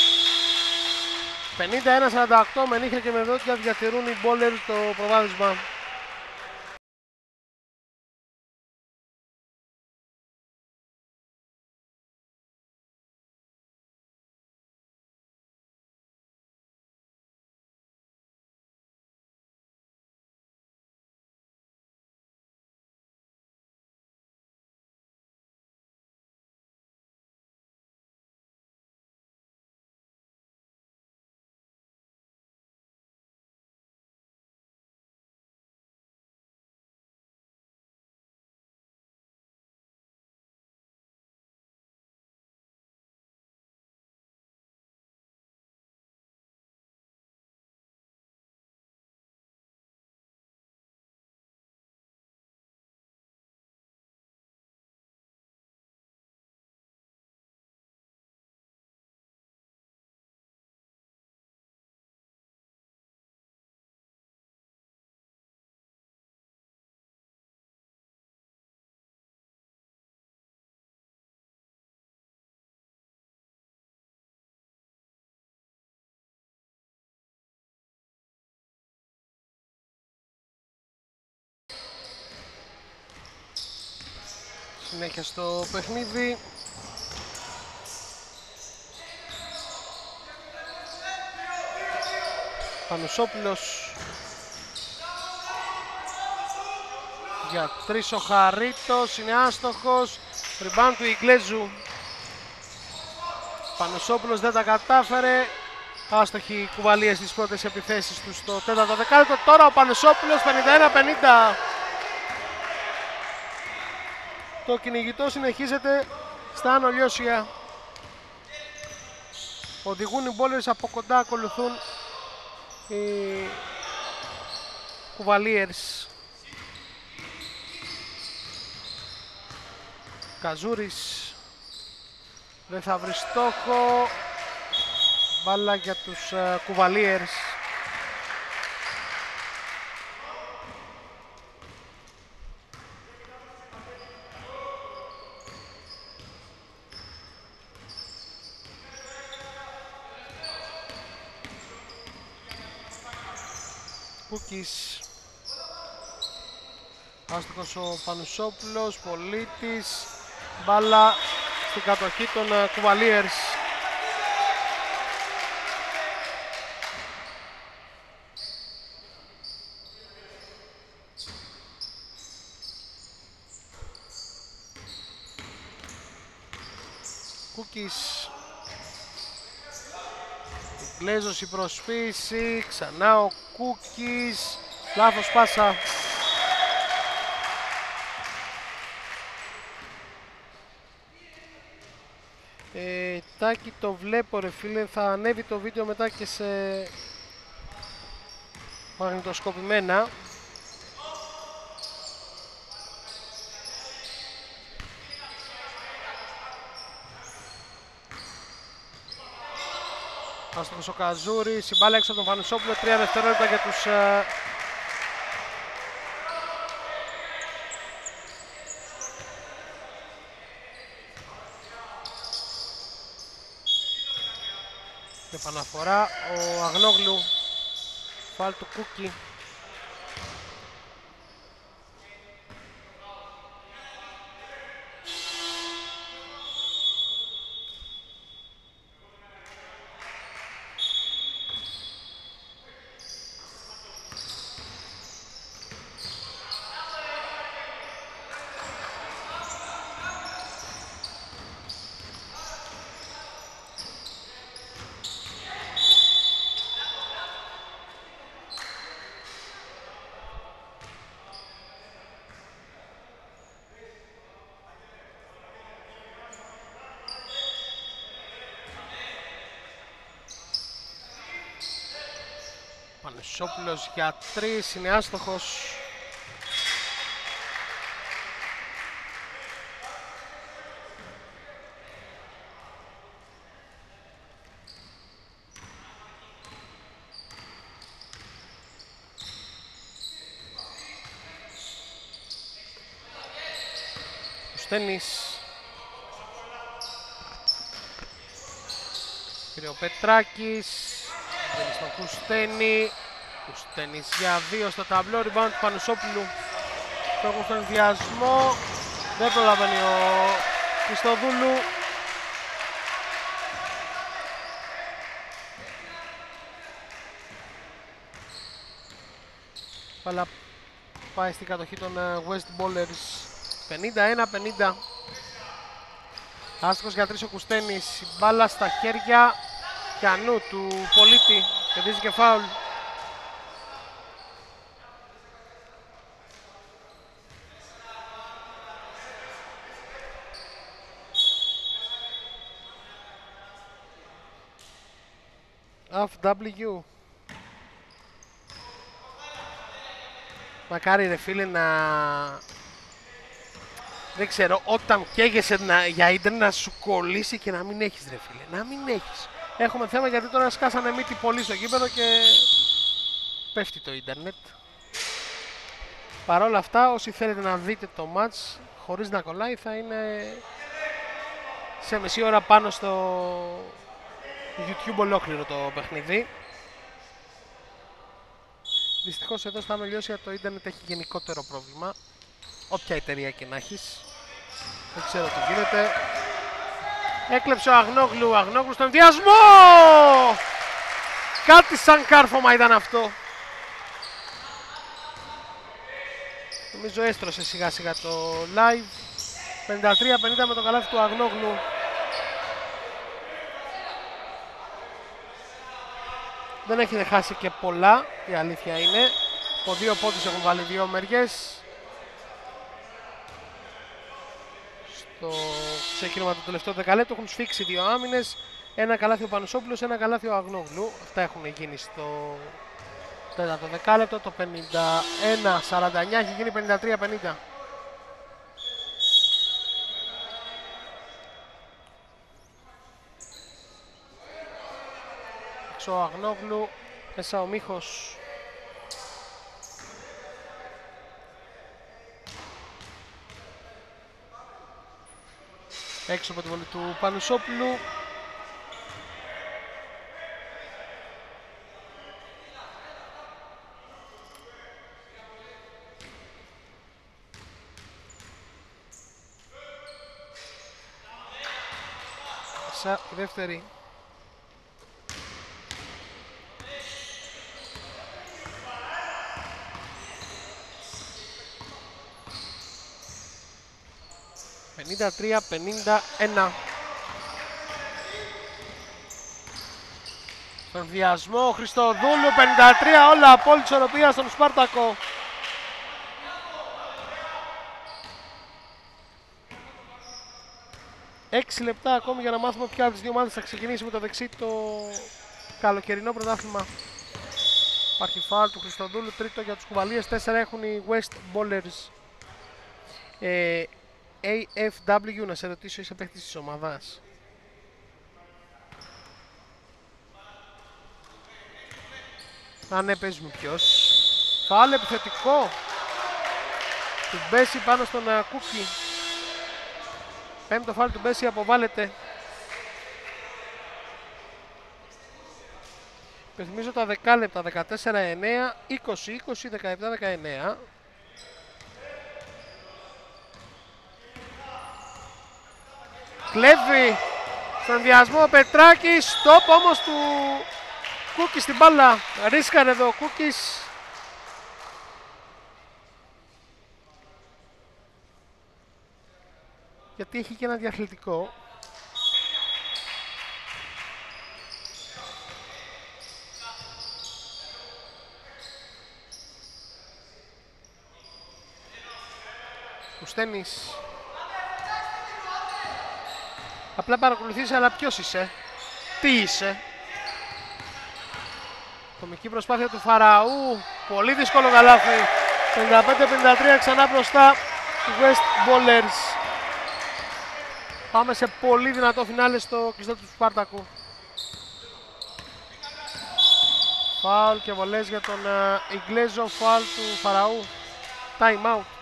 51-48, με νύχια και με δόντια διατηρούν οι Ballers το προβάδισμα. συνέχεια στο παιχνίδι. Πανουσόπουλος για 3 ο Χαρίτος, είναι άστοχος. Rebound του Ιγκλέζου. Πανουσόπουλος δεν τα κατάφερε. Άστοχοι κουβαλίες στις πρώτες επιθέσεις του στο 4ο δεκάλεπτο. Τώρα ο Πανουσόπουλος 51-50. Το κυνηγητό συνεχίζεται στα Άνω Λιώσια. Οδηγούν οι Bowlers, από κοντά ακολουθούν οι κουβαλίες. Καζούρης δεν θα βρει στόχο. Μπάλα για τους κουβαλίες. Κούκης. Άστοχος ο Πανουσόπουλος, Πολίτης. Μπάλα στην κατοχή των κουβαλίες. Κούκης. Γκλέζος η προσποίηση, ξανά ο Κούκης. Λάθος πάσα. Τάκη, το βλέπω ρε φίλε, θα ανέβει το βίντεο μετά και σε μαγνητοσκοπημένα. Άστοχος ο Καζούρης, η μπάλα έξω από τον Πανουσόπουλο, 3 δευτερόλεπτα για τους επαναφορά. Ο Αγνόγλου, φάουλ του Κούκη. Πανουσόπουλος για 3, είναι άστοχος. Κουστένης. Κύριε ο Πετράκης. Μπαίνει στον Κουστένη. Κουστένης για 2 στο ταμπλό. Rebound του Πανουσόπουλου. Στόχος στον ενδιασμό. Δεν προλαβαίνει ο Χριστοδούλου. Πάλα πάει στην κατοχή των West Bowlers. 51-50. Άστοχος για 3 ο Κουστένης. Η μπάλα στα χέρια Πιανού του Πολίτη. Κερδίζει και φάουλ. FW. Μακάρι ρε φίλε να... Δεν ξέρω, όταν καίγεσαι για ίντερνετ να σου κολλήσει και να μην έχεις ρε φίλε. Να μην έχεις. Έχουμε θέμα γιατί τώρα σκάσανε μύτη πολύ στο γήπεδο και πέφτει το ίντερνετ. Παρ' όλα αυτά, όσοι θέλετε να δείτε το match χωρίς να κολλάει θα είναι σε μισή ώρα πάνω στο YouTube ολόκληρο το παιχνίδι. Δυστυχώς εδώ στα Άνω Λιώσια το ίντερνετ έχει γενικότερο πρόβλημα, όποια εταιρεία και να έχεις. Δεν ξέρω τι γίνεται. Έκλεψε ο Αγνόγλου. Ο Αγνόγλου στον ενδιασμό! Κάτι σαν κάρφωμα ήταν αυτό. Νομίζω έστρωσε σιγά σιγά το live. 53-50 με το καλάθι του Αγνόγλου. Δεν έχει χάσει και πολλά, η αλήθεια είναι. Από 2 πόντους έχουν βάλει 2 μεριές. Στο ξεκίνημα του τελευταίου δεκαλέπτου έχουν σφίξει 2 άμυνες. Ένα καλάθι ο Πανουσόπουλος, ένα καλάθι ο Αγνόγλου. Αυτά έχουν γίνει στο τέταρτο δεκάλεπτο. Το 51-49 έχει γίνει 53-50. Έξω ο Αγνόγλου, μέσα ο Μίχος. Έξω από τη βολή του Πανουσόπουλου. Μέσα η δεύτερη. «53-51». Στον βιασμό Χριστοδούλου, 53, όλα απόλυτη ισορροπία στον Σπάρτακο. Έξι λεπτά ακόμη για να μάθουμε ποια από τις δύο ομάδες θα ξεκινήσει με το δεξί το καλοκαιρινό πρωτάθλημα. Υπάρχει φάουλ του Χριστοδούλου, τρίτο για τους κουβαλίες, 4 έχουν οι West Bowlers. AFW, να σε ρωτήσω, είσαι παίκτης της ομάδας? Αν ναι, παίζουμε ποιος. Φάουλ επιθετικό του Μπέση πάνω στον Κούκι. Πέμπτο φάουλ του Μπέση, αποβάλλεται. Υπενθυμίζω τα δεκάλεπτα, 14-9, 20-20, 17-19. Κλέβει στον ενδιασμό ο Πετράκης, στόπ όμως του Κούκι στην μπάλα. Ρίσκαρε εδώ ο Κούκις. Γιατί έχει και ένα διαθλητικό. Κουστένης. Απλά παρακολουθείς, αλλά ποιος είσαι? Τι είσαι? Κομική προσπάθεια του Φαραού. Πολύ δύσκολο καλάθι. 55-53 ξανά μπροστά του West Bowlers. Πάμε σε πολύ δυνατό φινάλε στο κλειστό του Σπάρτακου. Φάουλ και βολές για τον Ιγκλέζο. Φάουλ του Φαραού. Time out.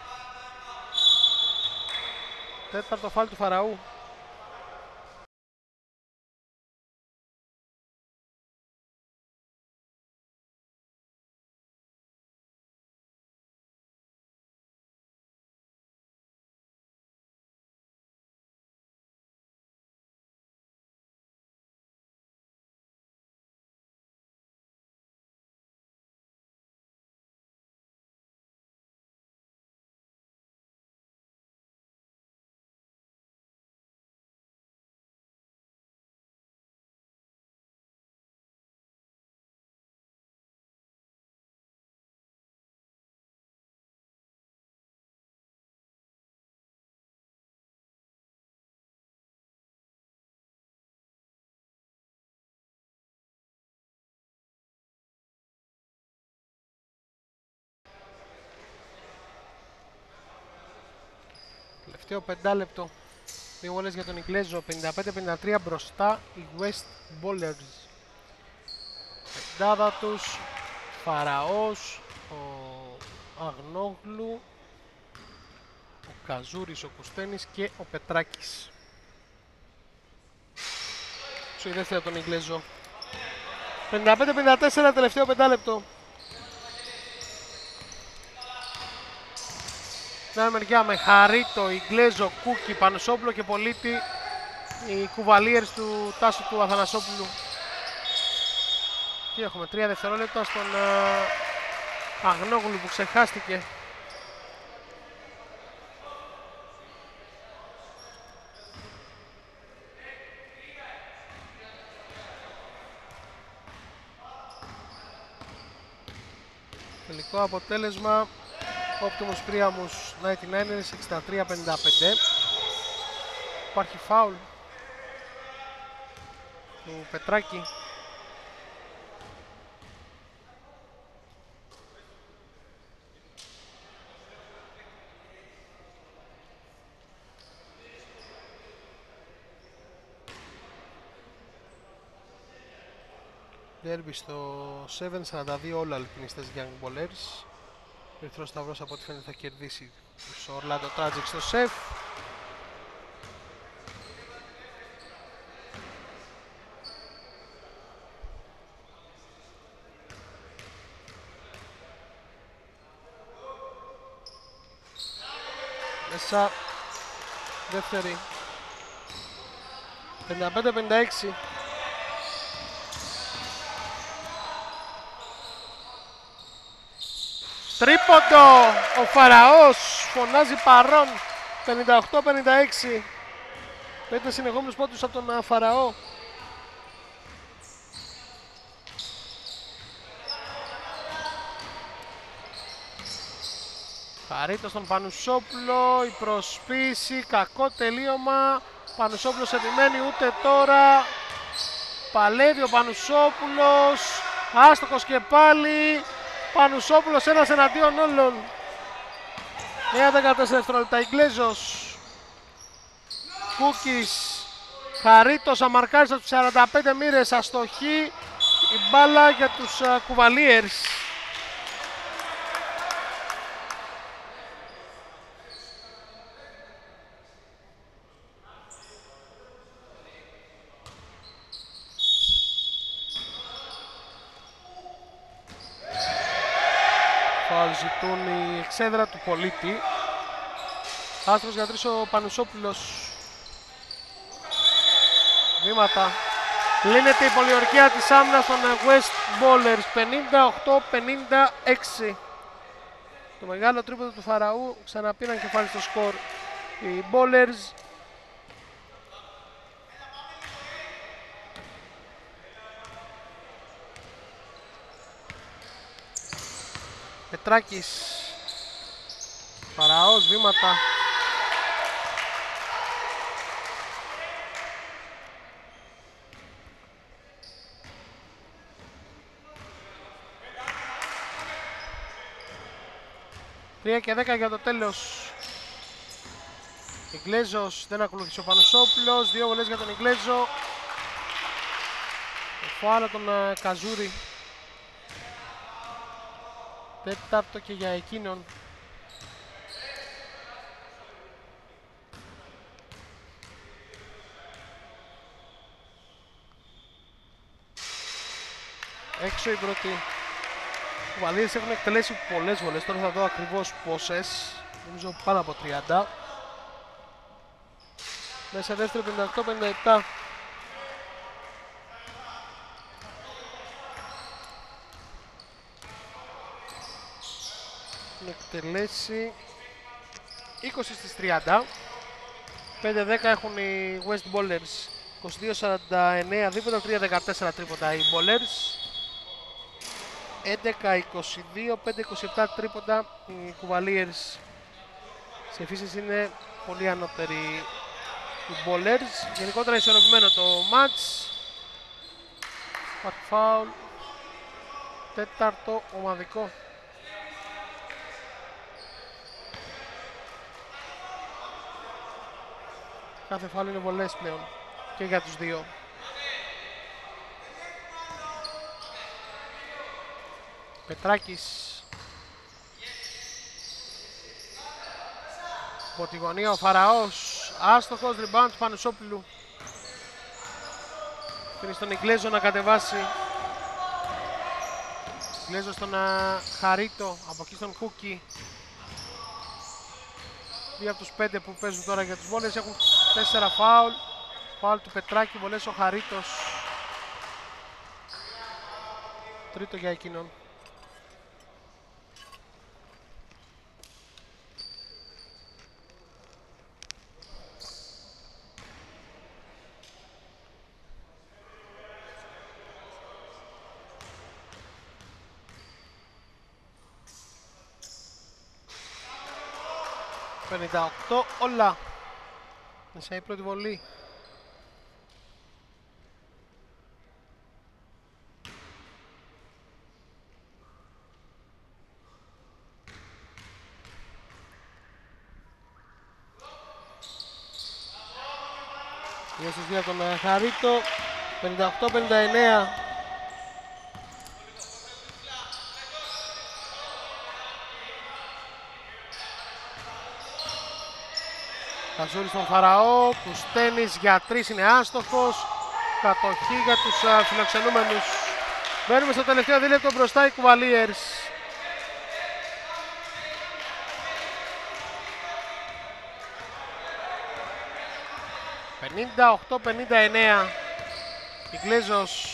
Τέταρτο φάουλ του Φαραού. Τελευταίο πεντάλεπτο. Δύο βόλες για τον Ιγκλέζο. 55-53 μπροστά οι West Bowlers. Πεντάδα τους. Φαραώς, ο Αγνόγλου, ο Καζούρης, ο Κουστένης και ο Πετράκης. Σου η δεύτερη από τον Ιγκλέζο. 55-54 τελευταίο πεντάλεπτο. Στην άλλη μεριά με Χαρίτο, Ιγκλέζο, Κούκι, Πανουσόπουλο και Πολίτη οι κουβαλίερς του Τάσου του Αθανασόπουλου. Και έχουμε 3 δευτερόλεπτα στον Αγνόγλου που ξεχάστηκε. Τελικό αποτέλεσμα Optimus Priamus 99ers 63-55. Υπάρχει φάουλ του Πετράκη. Derby στο 7-42 όλα αλπινιστές Young Ballers. Ο Ερυθρός Σταυρός από ό,τι φαίνεται θα κερδίσει τους Orlando Tragic στο σεφ. Μέσα δεύτερη 55-56. Τρίποντο, ο Φαραώς φωνάζει παρόν. 58-56. 5 συνεχόμενους πόντους από τον Φαραώ. Χαρίτο στον Πανουσόπουλο, η προσποίηση, κακό τελείωμα. Πανουσόπουλος επιμένει, ούτε τώρα. Παλεύει ο Πανουσόπουλος, άστοχος και πάλι. Πανουσόπουλος ένας εναντίον όλων. 9-14 δευτερόλεπτα. Ιγκλέζος, Κούκις, Χαρίτος αμαρκάρισε τους 45 μοίρες, αστοχή η μπάλα για τους κουβαλίερς. Φάουλ ζητούν η εξέδρα του Πολίτη. Άστρος για τρεις ο Πανουσόπουλος. Βήματα. Λύνεται η πολιορκία της άμυνας των West Ballers. 58-56. Το μεγάλο τρίποντο του Φαραού ξαναπήραν κεφάλι στο σκορ οι Ballers. Πετράκης, Φαραώς, βήματα. Τρία και 10 για το τέλος. Ιγκλέζος δεν ακολούθησε ο Πανουσόπουλος. 2 βολές για τον Ιγκλέζο. Φάουλ τον Καζούρη. Τέταρτο και για εκείνον. Έξω η πρώτη. Οι κουβαλίερς έχουν εκτελέσει πολλές βολές. Τώρα θα δω ακριβώς πόσες. Νομίζω πάνω από 30. Μέσα δεύτερη 58-57. Εκτελέσει 20 στις 30. 5-10 έχουν οι West Ballers. 22-49 δίποτα, 3-14 τρίποτα οι Ballers. 11-22, 5-27 τρίποτα οι Cavaliers. Σε φύσεις είναι πολύ ανώτεροι οι Ballers. Γενικότερα ισορροπημένο το match. Φάουλ. Τέταρτο ομαδικό. Κάθε φάουλ είναι βολές πλέον και για τους δύο. Πετράκης. Από τη γωνία ο Φαραώς. Άστοχος, rebound του Πανουσόπουλου. Πριν στον Ιγκλέζο να κατεβάσει. Ιγκλέζο στον Χαρίτο. Από εκεί στον Κούκι. 2 από τους 5 που παίζουν τώρα για τους Bowlers έχουν 4 φάουλ. Φάουλ του Πετράκη, βολές ο Χαρίτος. Τρίτο για εκείνον. «58 όλα». Μέσα η πρώτη βολή. Γεια σας για τον Χαρίτο. 58-59. Καζούρης στον Φαραώ, Κουστένης για 3 είναι άστοχος. Κατοχή για τους φιλοξενούμενους. Μένουμε στο τελευταίο δίλεπτο μπροστά οι Κουβαλίερς. «58-59». Ιγκλέζος.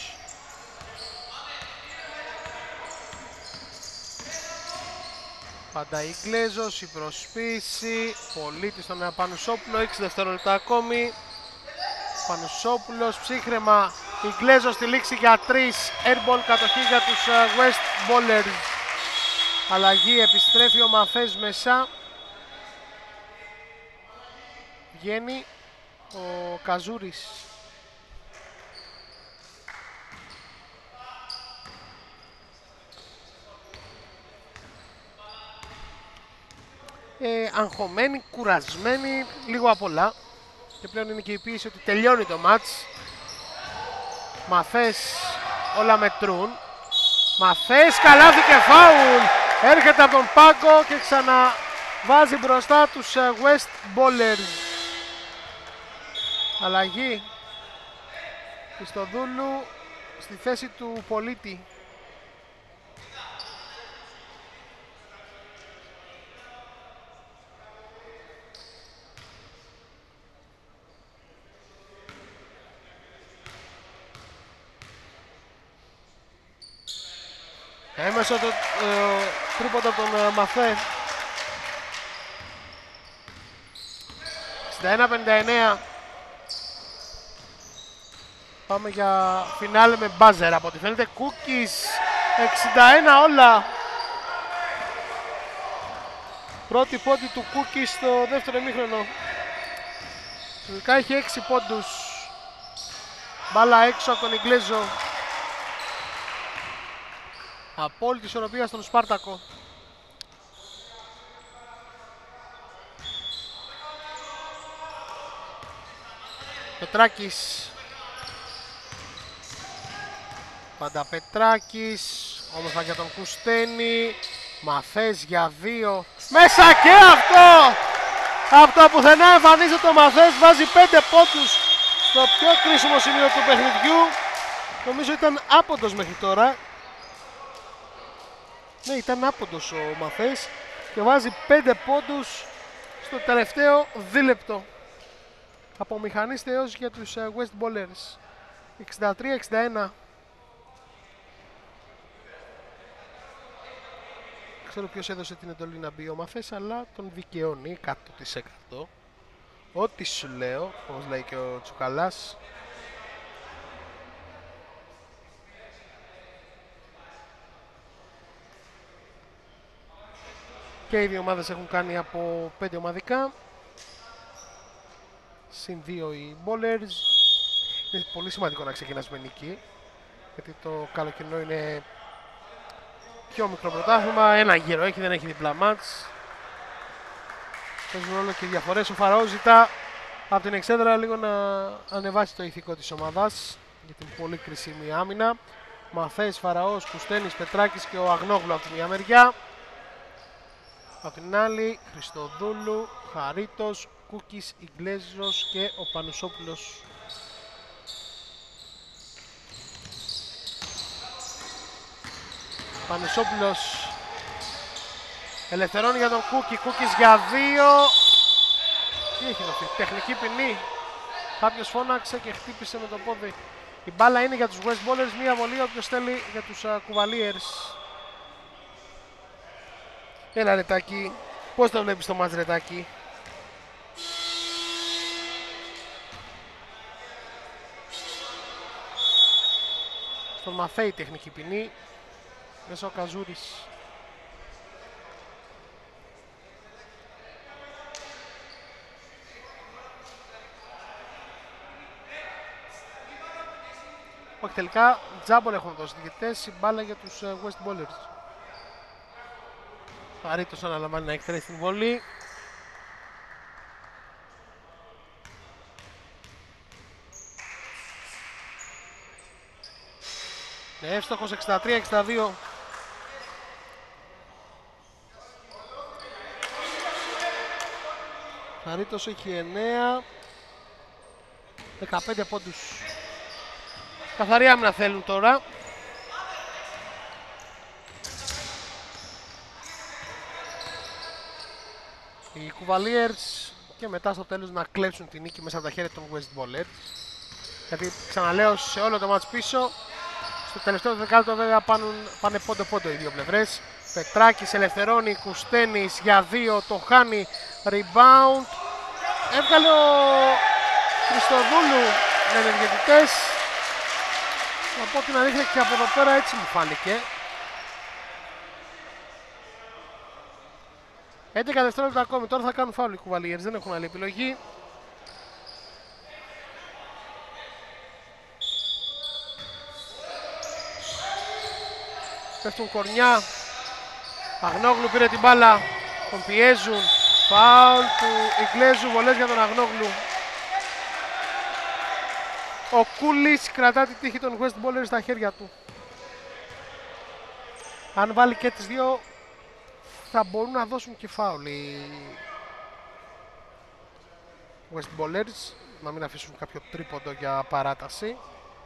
Πάντα Ιγκλέζος, η προσποίηση. Πολίτης στον Πανουσόπουλο, 6 δευτερόλεπτα ακόμη. Πανουσόπουλος, ψύχρεμα. Ιγκλέζος στη λήξη για 3. Airball, κατοχή για τους West Bowlers. Αλλαγή, επιστρέφει ο Μαθές μέσα. Βγαίνει ο Καζούρης. Αγχωμένοι, κουρασμένοι, λίγο απ' όλα. Και πλέον είναι και η πίεση ότι τελειώνει το μάτς. Μαθές, όλα μετρούν. Μαθές, καλάθι και φάουλ. Έρχεται από τον πάγκο και ξαναβάζει μπροστά τους West Bowlers. Αλλαγή. Χριστοδούλου στη θέση του Πολίτη. Έμεσο το τρίποντο από τον Μαθέ. 61-59. Πάμε για φινάλε με μπάζερ από ό,τι φαίνεται. Κούκις, 61 όλα. Πρώτη πόντη του Κούκις στο δεύτερο ημίχρονο. Τελικά έχει 6 πόντους. Μπάλα έξω από τον Ιγκλέζο. Απόλυτη ισορροπία στον Σπάρτακο. Πετράκης. Πάντα Πετράκης. Όμορφα για τον Κουστένη. Μαθές για 2. Μέσα και αυτό! Από το πουθενά εμφανίζεται ο Μαθές. Βάζει 5 πόντους στο πιο κρίσιμο σημείο του παιχνιδιού. Νομίζω ήταν άποντος μέχρι τώρα. Ναι, ήταν άποντος ο Μαθές και βάζει 5 πόντους στο τελευταίο δίλεπτο. Από μηχανής θεός για τους West Bowlers. 63-61. Ξέρω ποιος έδωσε την εντολή να μπει ο Μαθές, αλλά τον δικαιώνει 100%. Ό,τι σου λέω, όπως λέει και ο Τσουκαλάς. Και οι δύο ομάδες έχουν κάνει από 5 ομαδικά. Συν 2 οι Bowlers. Είναι πολύ σημαντικό να ξεκινάς με νίκη, γιατί το καλοκαιρινό είναι πιο μικρό πρωτάθλημα. Ένα γύρο έχει, δεν έχει διπλά μάτς. Παίζουν όλο και διαφορές. Ο Φαραώ ζητά από την εξέδρα λίγο να ανεβάσει το ηθικό της ομάδας για την πολύ κρίσιμη άμυνα. Μαθές, Φαραώς, Κουστένης, Πετράκης και ο Αγνόγλου από τη μια μεριά. Από την άλλη, Χριστοδούλου, Χαρίτος, Κούκης, Ιγκλέζος και ο Πανουσόπουλος. Πανουσόπουλος ελευθερώνει για τον Κούκη. Κούκης για 2. Τι έχει δοθεί? Τεχνική ποινή. Κάποιος φώναξε και χτύπησε με το πόδι. Η μπάλα είναι για τους West Ballers, μία βολή όποιος θέλει για τους Cavaliers. Έλα Ρετάκη, πώς το βλέπεις το μάτς Ρετάκη? Στον Μαθαίη τεχνική ποινή, μέσα ο Καζούρης. Όχι, τελικά τζάμπολ έχουν δώσει διαιτητές, η μπάλα για τους West Ballers. Χαρίτος αναλαμβάνει να εκτελέσει την βολή. Ναι, εύστοχος 63-62. Χαρίτος έχει 9. 15 πόντους. Καθαρή άμυνα θέλουν τώρα. Οι Cavaliers και μετά στο τέλος να κλέψουν την νίκη μέσα από τα χέρια των West Ballers. Γιατί ξαναλέω σε όλο το μάτς πίσω, στο τελευταίο δεκάλεπτο βέβαια πάνε πόντο-πόντο οι δύο πλευρές. Πετράκης ελευθερώνει, Κουστένης για 2, το χάνει, rebound. Έβγαλε ο Χριστοδούλου, λένε οι διαιτητές. Να πω την αλήθεια και από εδώ πέρα έτσι μου φάνηκε. 11 δευτερόλεπτα ακόμη, τώρα θα κάνουν φάουλ οι Cavaliers, δεν έχουν άλλη επιλογή. Πέφτουν κορνιά. Αγνόγλου πήρε την μπάλα, τον πιέζουν. Φάουλ του Ιγκλέζου, βολές για τον Αγνόγλου. Ο Κούλης κρατά τη τύχη των West Ballers στα χέρια του. Αν βάλει και τις δύο θα μπορούν να δώσουν και φάουλ οι West Ballers, να μην αφήσουν κάποιο τρίποντο για παράταση.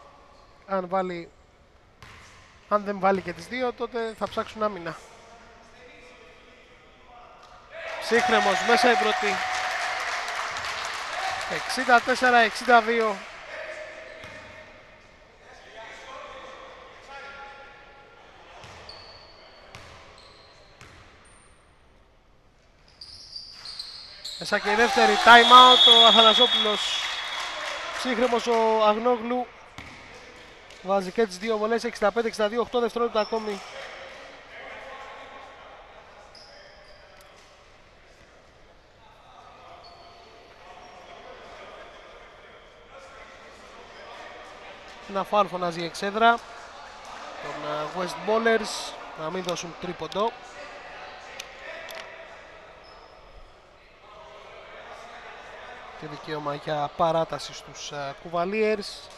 Αν δεν βάλει και τις δύο, τότε θα ψάξουν άμυνα. Ψύχρεμος μέσα η πρώτη. 64-62. Μέσα και η δεύτερη, time out ο Αθανασόπουλος. Ψύχρεμος ο Αγνόγλου. Βάζει και τις δύο βολές, 65-62, 8 δευτερόλεπτα ακόμη. Ένα φάουλ φωνάζει η εξέδρα των West Ballers, να μην δώσουν τρίποντο. Και δικαίωμα για παράταση στους Cavaliers.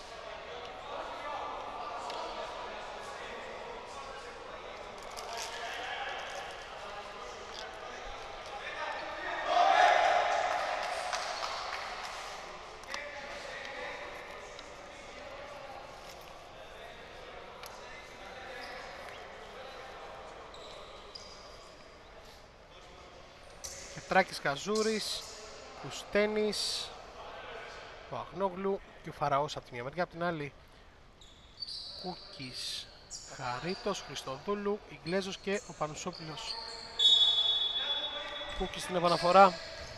Τράκης Καζούρης, Κουστένης, ο Αγνόγλου και ο Φαραώς από τη μία μεριά, από την άλλη Κούκης, Χαρίτος, Χριστοδούλου, Ιγκλέζος και ο Πανουσόπουλος. Κούκης στην επαναφορά.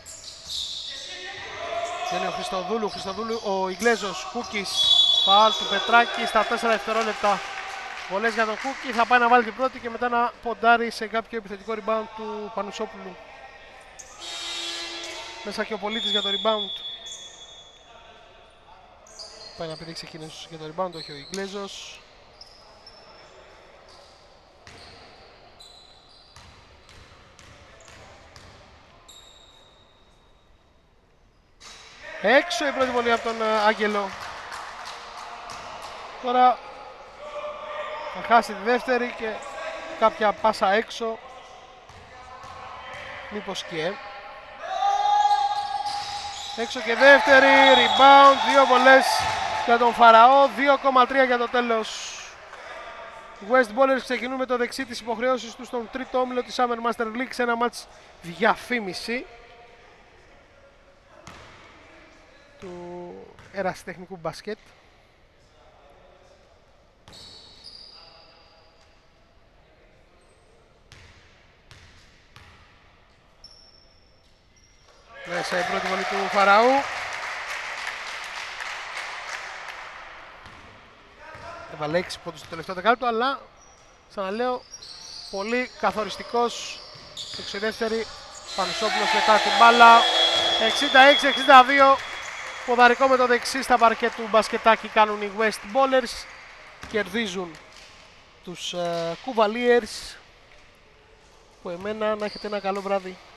Και είναι ο Χριστοδούλου, ο Ιγκλέζος, Κούκης, φάουλ του Πετράκη στα 4 δευτερόλεπτα. Βολές για τον Κούκη, θα πάει να βάλει την πρώτη και μετά να ποντάρει σε κάποιο επιθετικό rebound του Πανουσόπουλου. Μέσα και ο Πολίτης για το rebound. Πάει να πηδήξει εκείνος για το rebound, όχι ο Ιγκλέζος. Έξω η πρώτη βολή από τον Άγγελο. Τώρα θα χάσει τη δεύτερη και κάποια πάσα έξω. Μήπως και έξω και δεύτερη, rebound, δύο βολές για τον Φαραώ, 2,3 για το τέλος. Οι West Ballers ξεκινούν με το δεξί της υποχρεώσης τους στον τρίτο όμιλο της Summer Master League σε ένα μάτς διαφήμιση. ερασιτεχνικού μπάσκετ. Μέσα η πρώτη βολή του Φαραού. Έβαλε 6 πόντους στο τελευταίο δεκάλεπτο, αλλά ξαναλέω πολύ καθοριστικός. 62η, Πανουσόπουλος μετά την μπάλα. 66-62. Ποδαρικό με το δεξί στα παρκέ του μπασκετάκι κάνουν οι West Ballers. Κερδίζουν τους Cavaliers. Που εμένα να έχετε ένα καλό βράδυ.